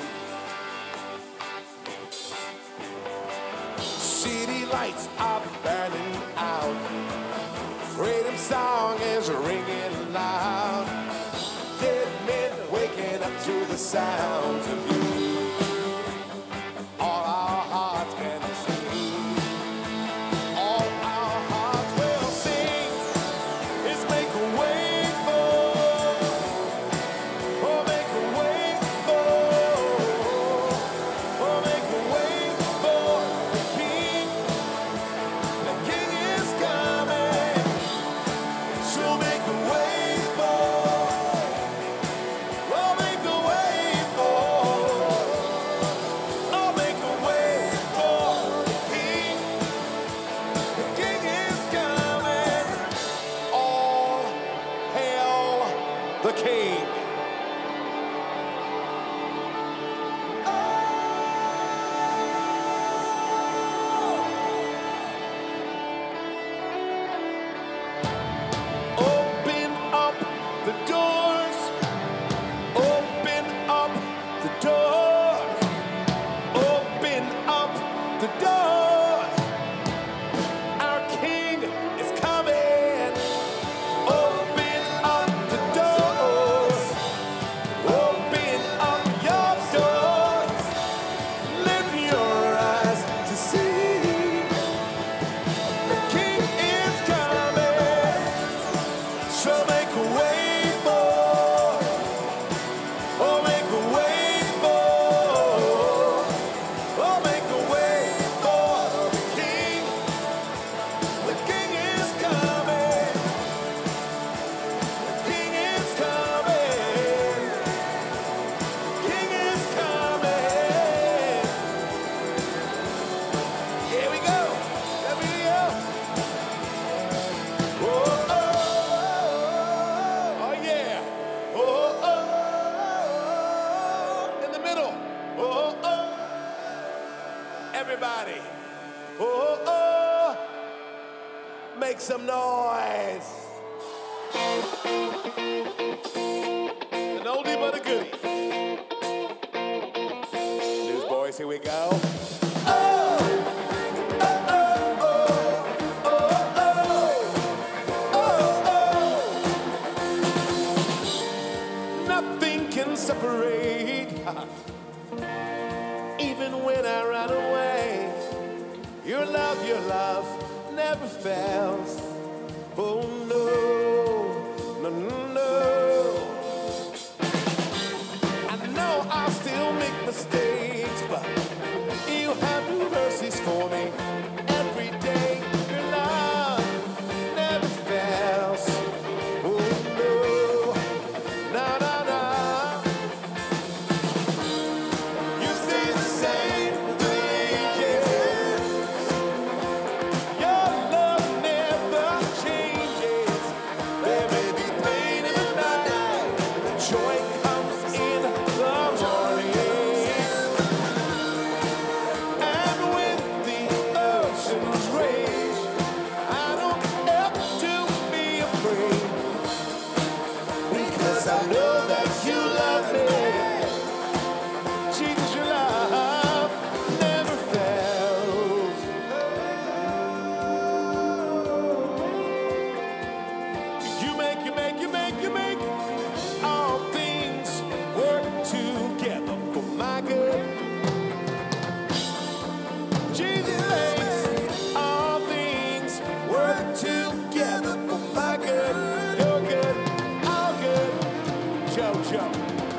City lights are burning out. Freedom song is ringing loud. Dead men waking up to the sounds of you. All our hearts can sing. All our hearts will sing is make a way for. Oh, make a way for. Oh, make a way for the King. The King is coming. So make a way for. Oh, make a way for. Oh, make a way for the King. The King is coming. All hail the King. Open up the doors. Open up the doors. Open up the doors. Our King is coming. Open up the doors. Open up your doors. Lift your eyes to see. The King is coming. So make a way for. Oh, make a way for. Oh, make a way for the King. The King is coming. The King is coming. King is coming. Here we go. There we go. Oh, oh, oh, yeah. Oh, oh, in the middle. Oh, oh. Everybody. Oh, oh. Make some noise. An oldie but a goodie. Newsboys, here we go. Nothing can separate. Even when I run away, your love never fails. Oh no, no, no, no. I know I'll still make mistakes, but you have new mercies for me every day. Your love never fails. Oh no, no, no, no. You stay the same through the ages. Your love never changes. There may be pain in the night, but joy comes in the morning. And with the Jesus makes all things work together for my good. You're good, all good. JoJo.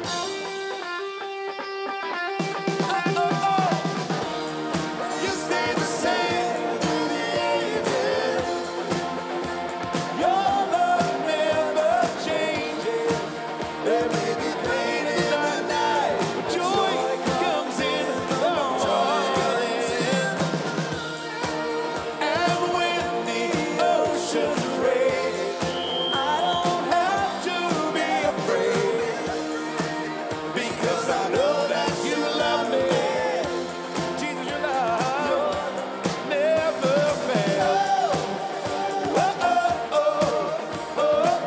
You stay the same through the ages. Your love never changes. There may be pain in the night, but joy comes in the morning. And when the oceans rage, I don't have to be afraid, because I know that you love me. Jesus, your love never fails. Oh, oh, oh, oh,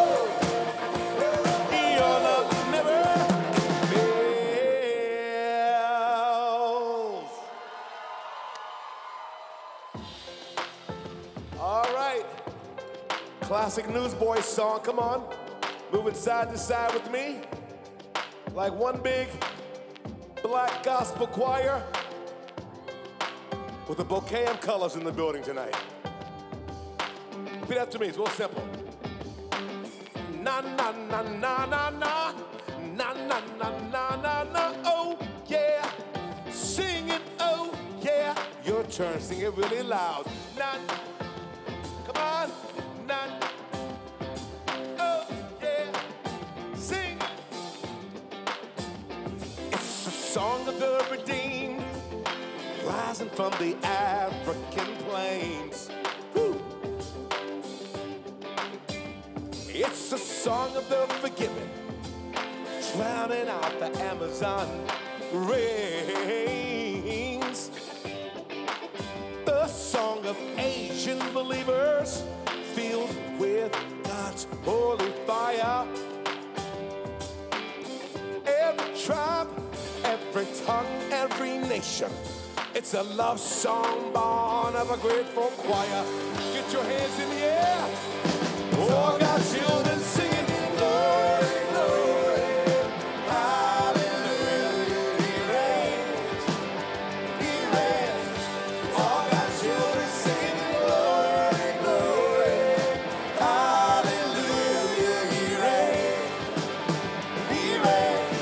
oh. Your love never fails. All right. Classic Newsboys song. Come on. Moving side to side with me. Like one big black gospel choir with a bouquet of colors in the building tonight. Repeat after me. It's real simple. Na na na na na na. Na na na na na na. Oh yeah. Sing it. Oh yeah. Your turn. Sing it really loud. Na. Come on. Na. Oh yeah. Sing. It's a song of the redeemed, rising from the African plains. Woo. It's a song of the forgiven, drowning out the Amazon rains. The song of Asian believers filled with God's holy fire. Every tribe, every tongue, every nation. It's a love song born of a grateful choir. Get your hands in the air. Oh, God's children singing, glory, glory, hallelujah, He reigns, He reigns. All God's children singing, glory, glory, hallelujah, He reigns, He reigns.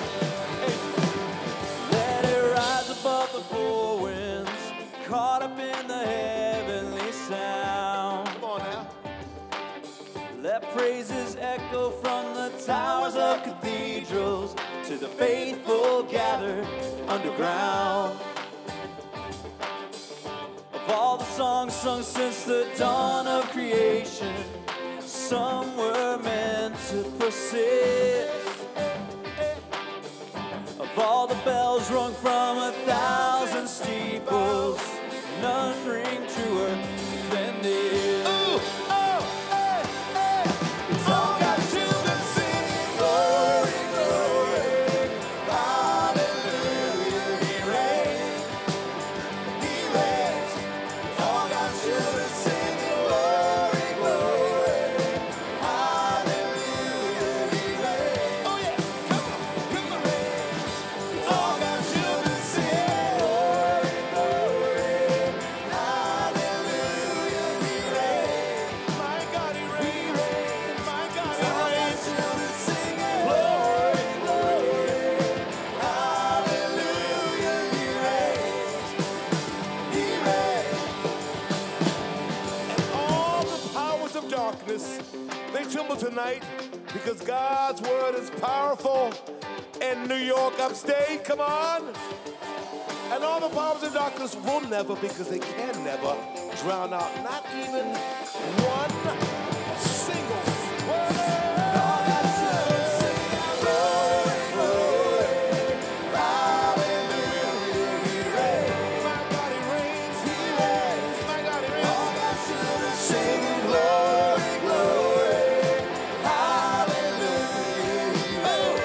Let it rise above the four winds, caught up in the heavenly sound. Come on now. Let praises echo from the towers of cathedrals to the faithful gathered underground. Of all the songs sung since the dawn of creation, some were meant to persist. Of all the bells rung from 1,000 steeples, none ring truer than this. Ooh, oh, hey, hey. It's all God's children singing, glory, glory, hallelujah, He reigns, He reigns. All God's children singing, glory, glory, hallelujah, He reigns. Oh yeah, come on, come on. All God's children sing, glory, glory, hallelujah, He reigns. My God, He reigns. My God, He reigns. Children singing, glory, glory, hallelujah, He reigns. He reigns. And all the powers of darkness, they tremble tonight because God's word is powerful. In New York upstate, come on. And all the powers of darkness will never, because they can never, drown out not even one single word. All God's children sing, glory, glory, hallelujah, He reigns. My God, He reigns, He reigns. My God, He reigns. All God's children sing, glory, glory, hallelujah, He reigns.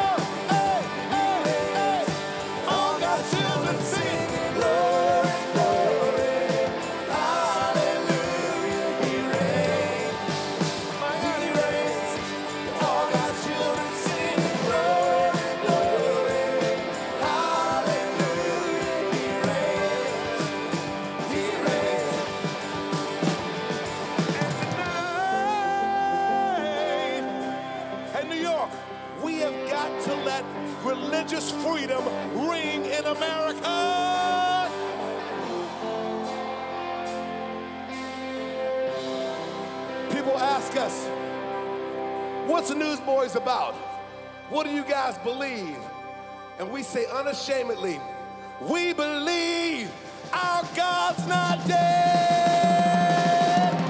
All God's children sing, glory, glory, hallelujah, He reigns. people ask us, what's the Newsboys about? What do you guys believe? And we say unashamedly, we believe our God's not dead.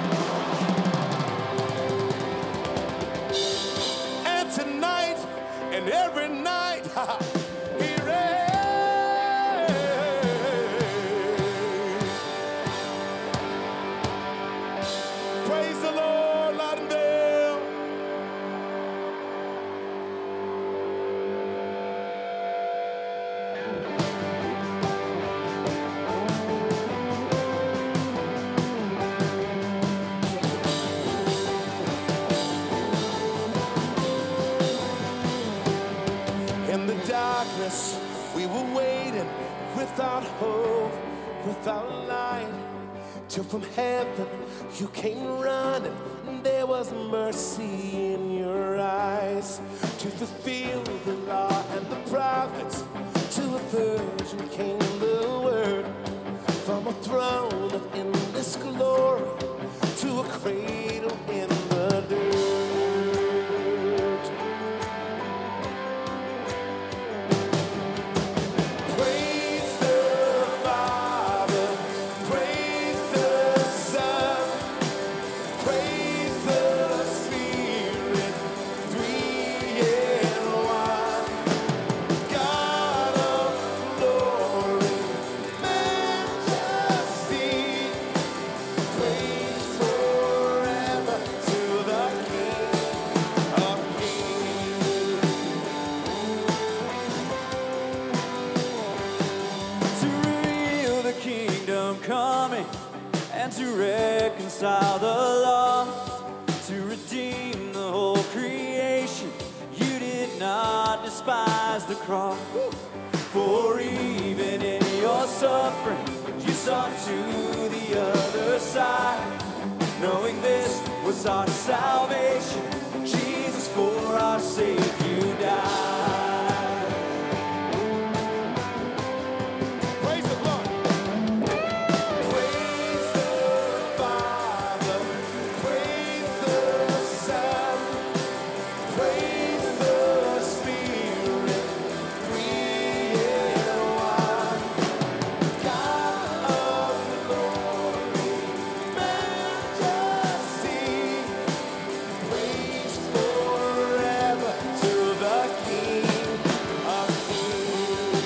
And tonight and every night, he reigns. Praise the Lord, Lauderdale. In the darkness, we were waiting without hope, without light, till from heaven you came running. There was mercy in your eyes to fulfill the law and the prophets. To a virgin came the word from a throne of endless glory to a cradle in the dirt. Praise the Father, praise the Son, praise the Spirit, three in one. God of glory, majesty, praise forever to the King of Kings. To reveal the kingdom coming and to reconcile the lost, to redeem the whole creation. You did not despise the cross, for even in your suffering you saw to the other side, knowing this was our salvation. Jesus, for our sake you died. Praise the Lord. Praise the Father, praise the Son, praise the Spirit, three in one. God of glory, majesty, praise forever to the King of Kings.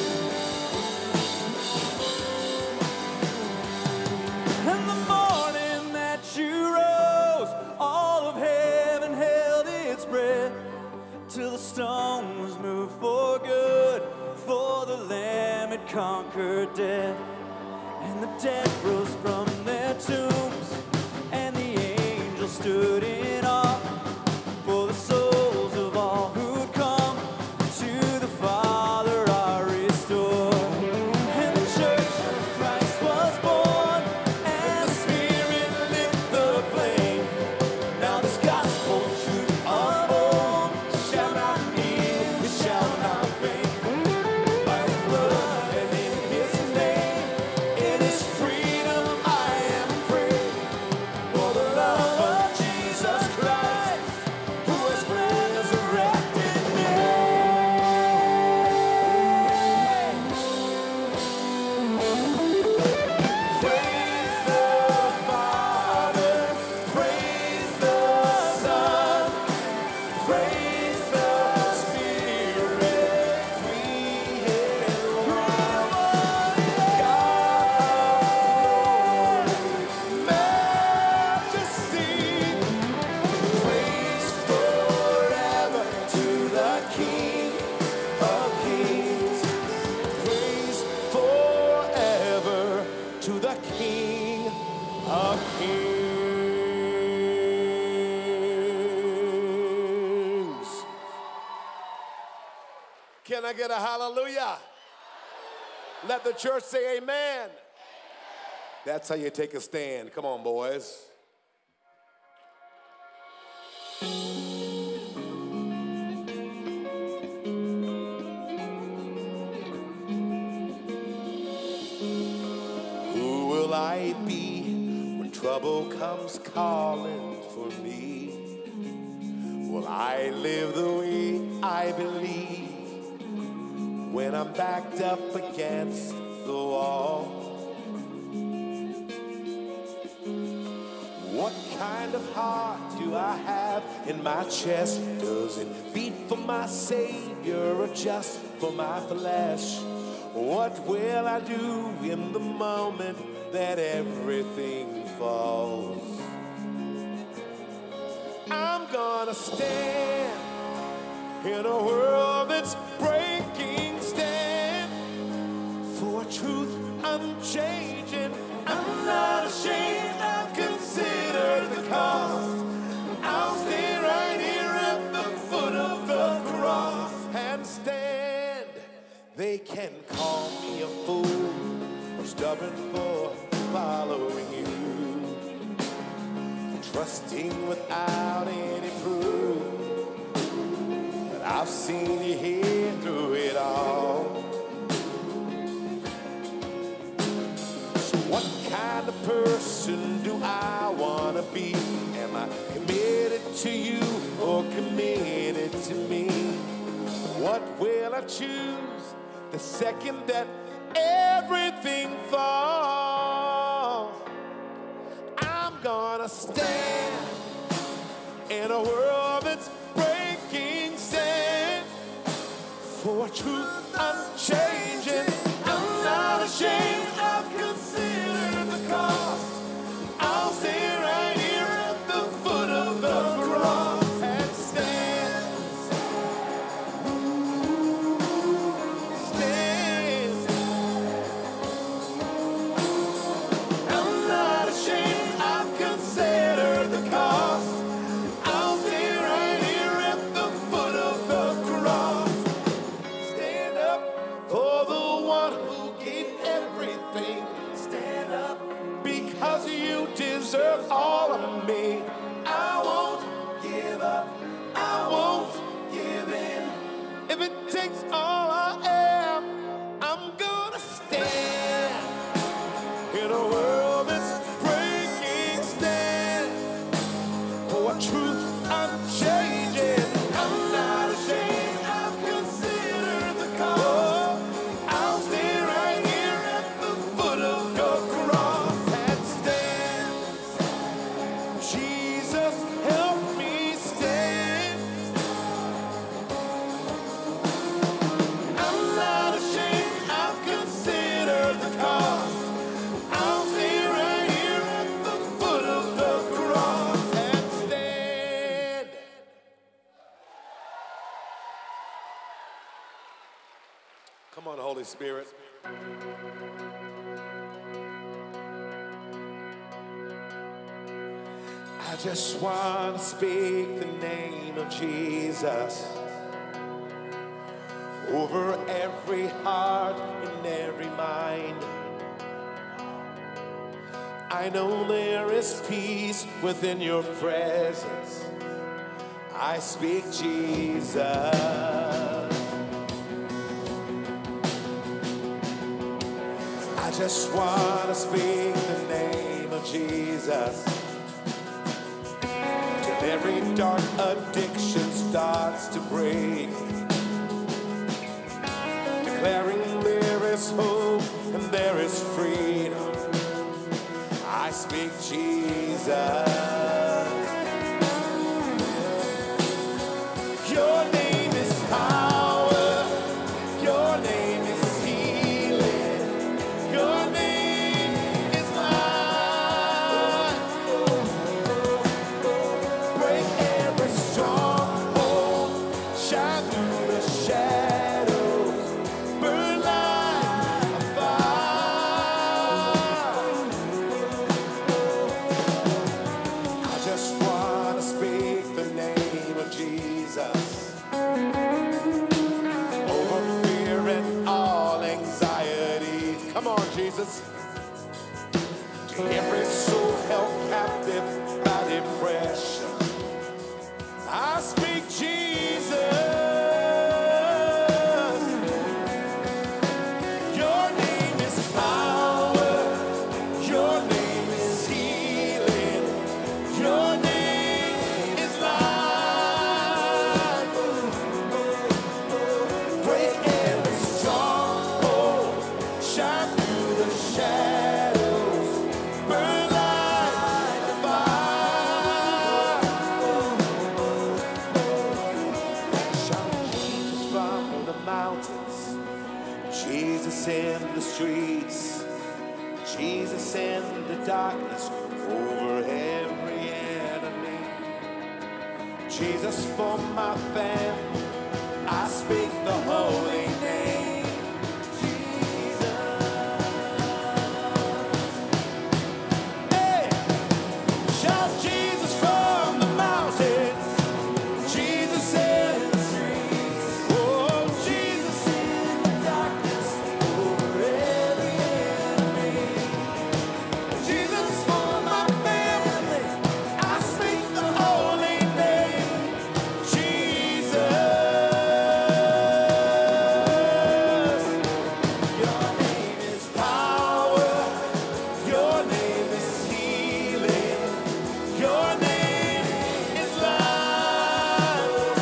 And the morning that you rose, all of heaven held its breath, till the stone was moved for good, for the Lamb had conquered death. And the dead rose from their tombs, and the angels stood in awe, for the souls of all who'd come to the Father are restored. And the church of Christ was born, and the Spirit lit the flame. Now this gospel truth unborn shall not end, it shall not fade. By His blood and in His name, in His freedom I am free. For the love of Jesus Christ, who has resurrected me. Praise the Father, praise the Son, praise the Spirit, three in one. God of glory, majesty, praise forever to the King of Kings. Praise forever to the King of Kings. Can I get a hallelujah? Let the church say amen. That's how you take a stand. Come on, boys. Who will I be when trouble comes calling? for me. Well, I live the way I believe when I'm backed up against the wall. What kind of heart do I have in my chest? Does it beat for my Savior or just for my flesh? What will I do in the moment that everything falls? I'm gonna stand in a world that's breaking, stand for truth unchanging. I'm not ashamed, I've considered the cost. I'll stay right here at the foot of the cross and stand. They can call me a fool or stubborn for following you, trusting without any proof. But I've seen you here through it all. So what kind of person do I want to be? Am I committed to you or committed to me? What will I choose the second that everything falls? I'm gonna stand in a world that's breaking, stand for truth unchanging. I'm not ashamed, I've considered the cost. I'll stay right here at the foot of the cross and stand. Stand. I'm not ashamed, I've considered the cost. I'll stay right here at the foot of the cross. Stand up for the one who gave everything. Stand up because you deserve all of me. I won't give up, I won't give in. If it takes all I am, I'm gonna stand in a world that's breaking, stand for truth unchanging. I'm not ashamed, I've considered the cost. I'll stay right here at the foot of your cross and stand. Jesus, help me stand. I'm not ashamed, I've considered the cost. I'll stay right here at the foot of the cross and stand. Come on, Holy Spirit. I just want to speak the name of Jesus over every heart and every mind. I know there is peace within your presence. I speak Jesus. I just want to speak the name of Jesus till every dark addiction starts to break, declaring there is hope and there is freedom. I speak Jesus. Your name is power. Your name is healing. Your name is life. Break every stronghold. Shine through the shadows. Burn like a fire. Jesus and the darkness over every enemy. Jesus for my family, I speak the holy name. Jesus. Hey! Shout Jesus from the mountains. Jesus in the streets. Oh, Jesus in the darkness over every enemy. Jesus for my family, I speak the holy name. Jesus. Your name is power. Your name is healing. Your name is life.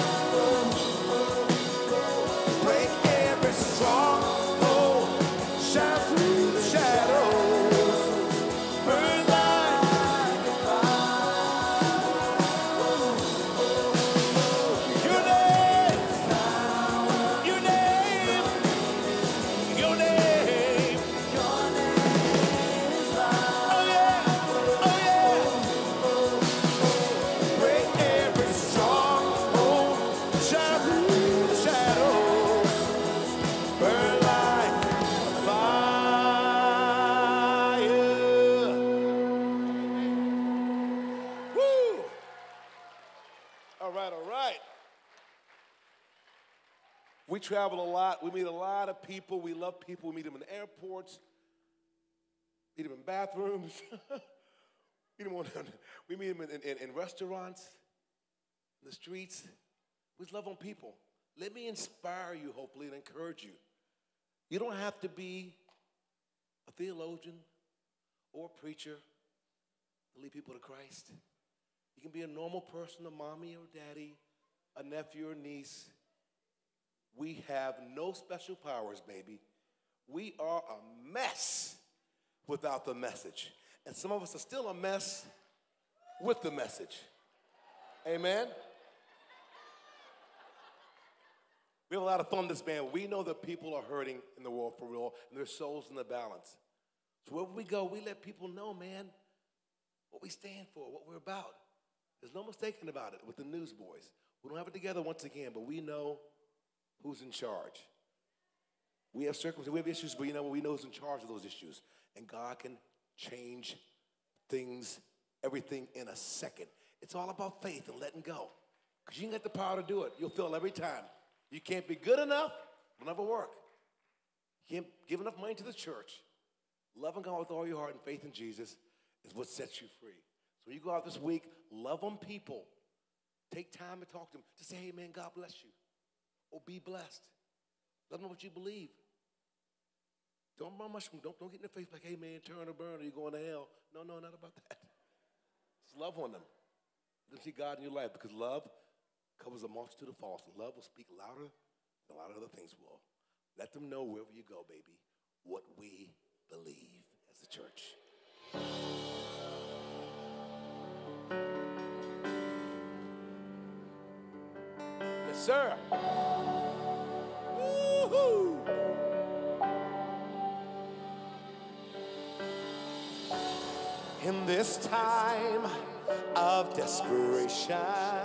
Break every stronghold. Shine through the shadows. Burn like a fire. Your name. Your name. Your name. Your name is life. Oh yeah. Oh yeah. Break every stronghold. Shine through the shadows. Burn like fire. Woo! All right, all right. We travel a lot. We meet a lot of people. We love people. We meet them in airports. Meet them in bathrooms. We meet them in restaurants, in the streets. We just love on people. Let me inspire you, hopefully, and encourage you. You don't have to be a theologian or a preacher to lead people to Christ. You can be a normal person, a mommy or daddy, a nephew or niece. We have no special powers, baby. We are a mess without the message. And some of us are still a mess with the message. Amen? We have a lot of fun this band. We know that people are hurting in the world for real, and their souls in the balance. So wherever we go, we let people know, man, what we stand for, what we're about. There's no mistaking about it with the Newsboys. We don't have it together once again, but we know who's in charge. We have circumstances, we have issues, but we know who's in charge of those issues. And God can change things, everything in a second. It's all about faith and letting go. Because you ain't got the power to do it. You'll fail every time. You can't be good enough, it'll never work. You can't give enough money to the church. Loving God with all your heart and faith in Jesus is what sets you free. So when you go out this week, love on people. Take time to talk to them. Just say, hey, man, God bless you. Or be blessed. Let them know what you believe. Don't run much. Don't get in their face like, hey, man, turn or burn or you're going to hell. No, not about that. Just love on them. Let them see God in your life because love covers a multitude of faults. And love will speak louder than a lot of other things will. Let them know wherever you go, baby, what we believe as a church. Yes, sir. Woo-hoo. In this time of desperation,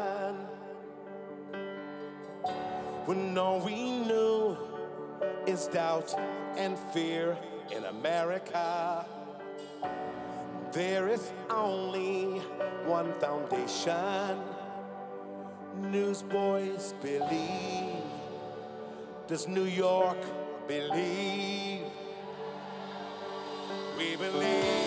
when all we knew is doubt and fear in America, there is only one foundation. Newsboys believe. Does New York believe? We believe.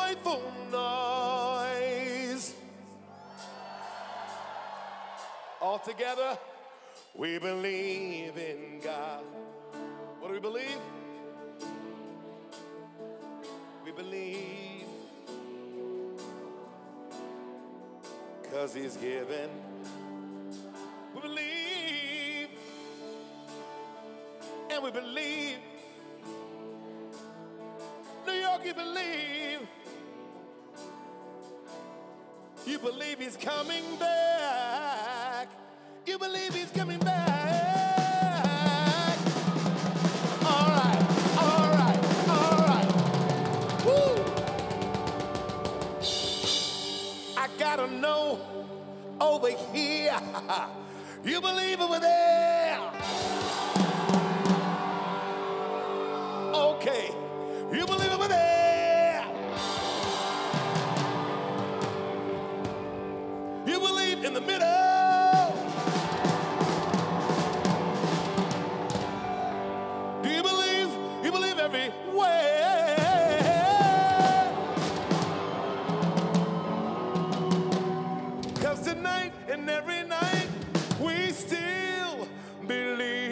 joyful noise. All together, we believe in God. What do we believe? We believe 'cause he's given. We believe, and we believe. New York, you believe. You believe he's coming back. You believe he's coming back. All right, all right, all right. Woo! I gotta know over here. You believe over there. Okay. You believe over there. You believe in the middle. Do you believe? You believe everywhere. Cause tonight and every night we still believe.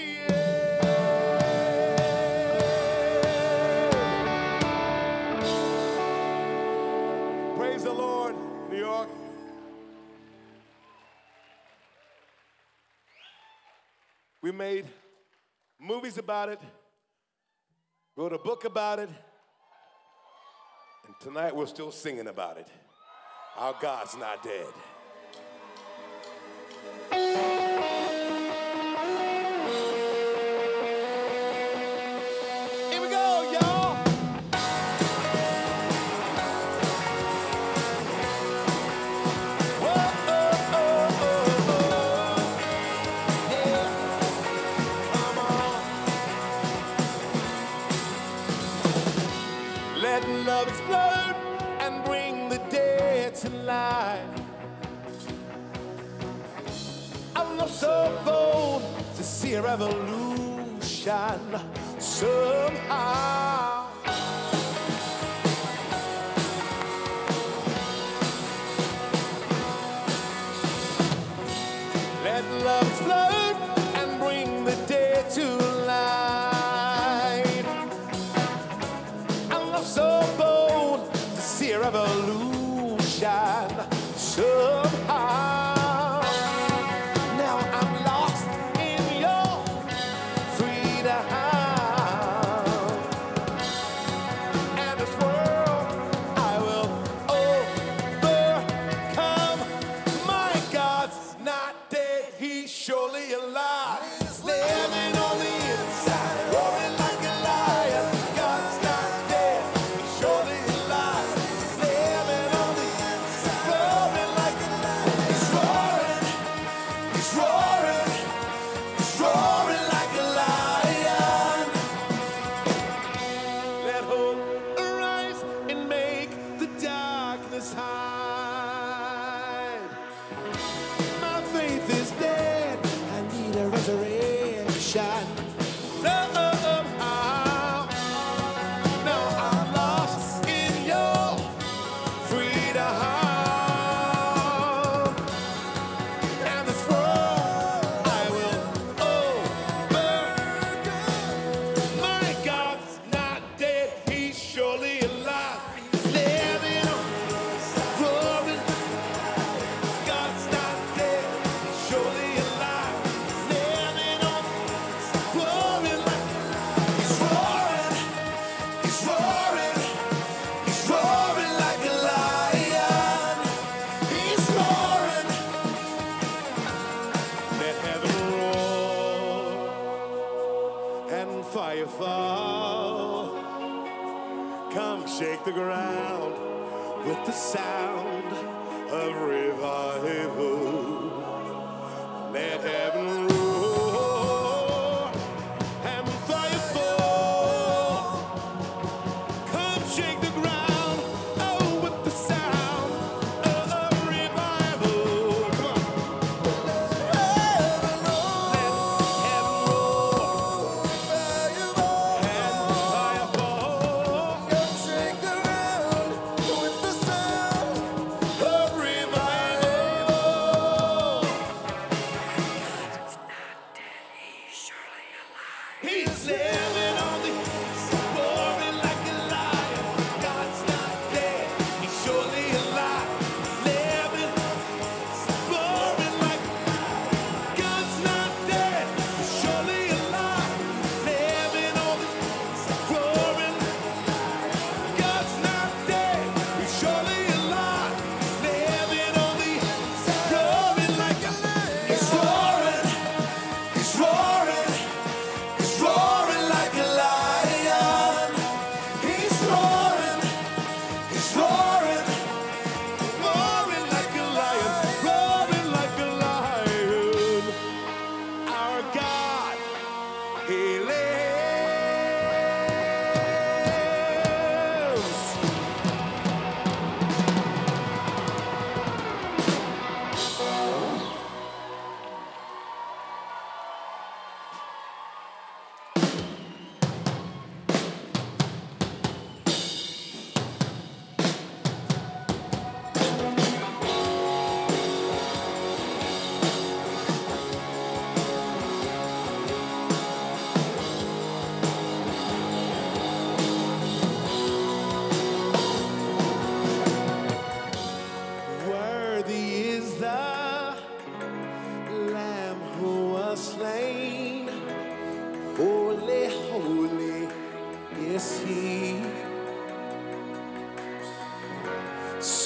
Praise the Lord, New York. We made movies about it, wrote a book about it, and tonight we're still singing about it. Our God's not dead. Here we go, y'all. Let love explode and bring the dead to life. I'm not so bold to see a revolution somehow. Let love explode and bring the dead to life. I'm not so bold to see a revolution somehow. Now I'm lost in your freedom. And this world I will overcome. My God's not dead, he's surely alive. Living on the inside, roaring like a lion. God's not dead, he's surely alive. Living on the inside, roaring like a lion. He's roaring, he's roaring, he's roaring like a lion. Let hope arise and make the darkness hide. My faith is dead, I need a resurrection. Somehow, now I'm lost in your freedom. And this world I will overcome. My God's not dead, he's surely alive. He's living on, roaring. God's not dead, he's surely alive. Living on, roaring like he's roaring, he's roaring, he's roaring like a lion. He's roaring. Let heaven roar and fire fall. Come shake the ground with the sound of revival. Let heaven roar and fire fall. Come shake the ground, oh, with the sound of revival. Come on. Let heaven roar and fire fall. Come shake the ground,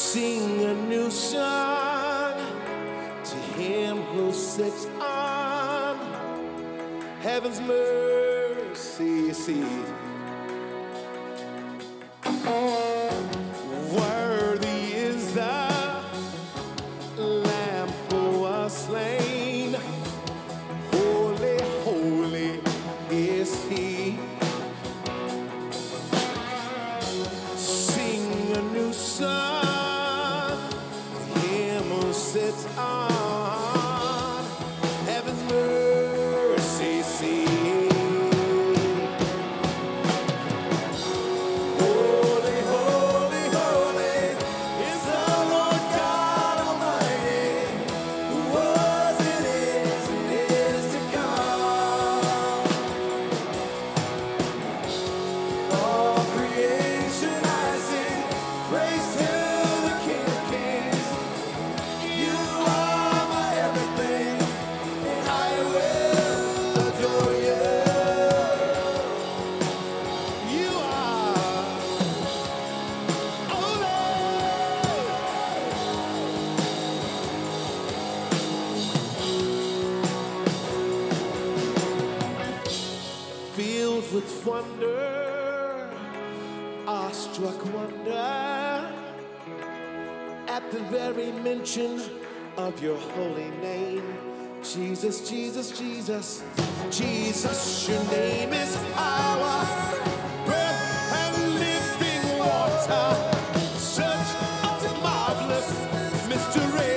Sing a new song to him who sits on heaven's mercy seat. Worthy is the Lamb who was slain. Holy, holy is he. Sing a new song to him who sits on heaven's mercy seat. Filled with wonder, awestruck wonder, at the very mention of your holy name. Jesus, Jesus, Jesus, Jesus, your name is power, breath and living water, such a marvelous mystery.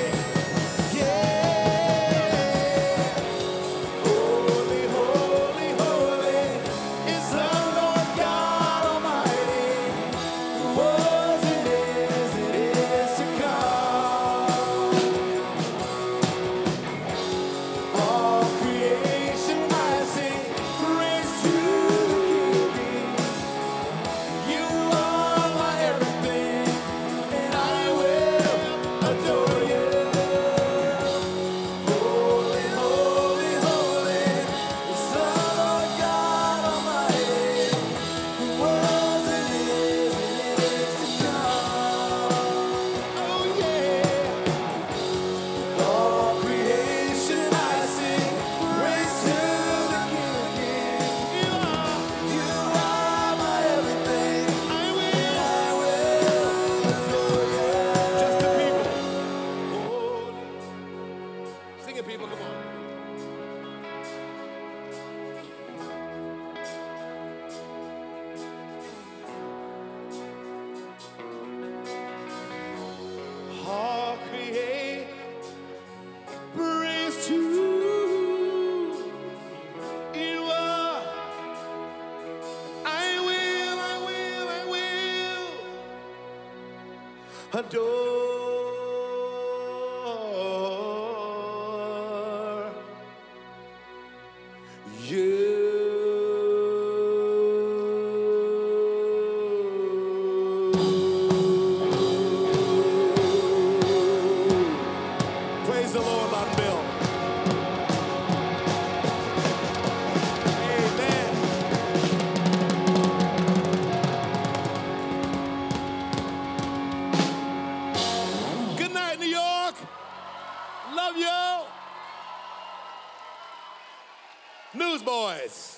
People, come on. All create praise to you are. I will adore you. Praise the Lord, Mount Bill. Amen. Good night, New York. Love you. Newsboys.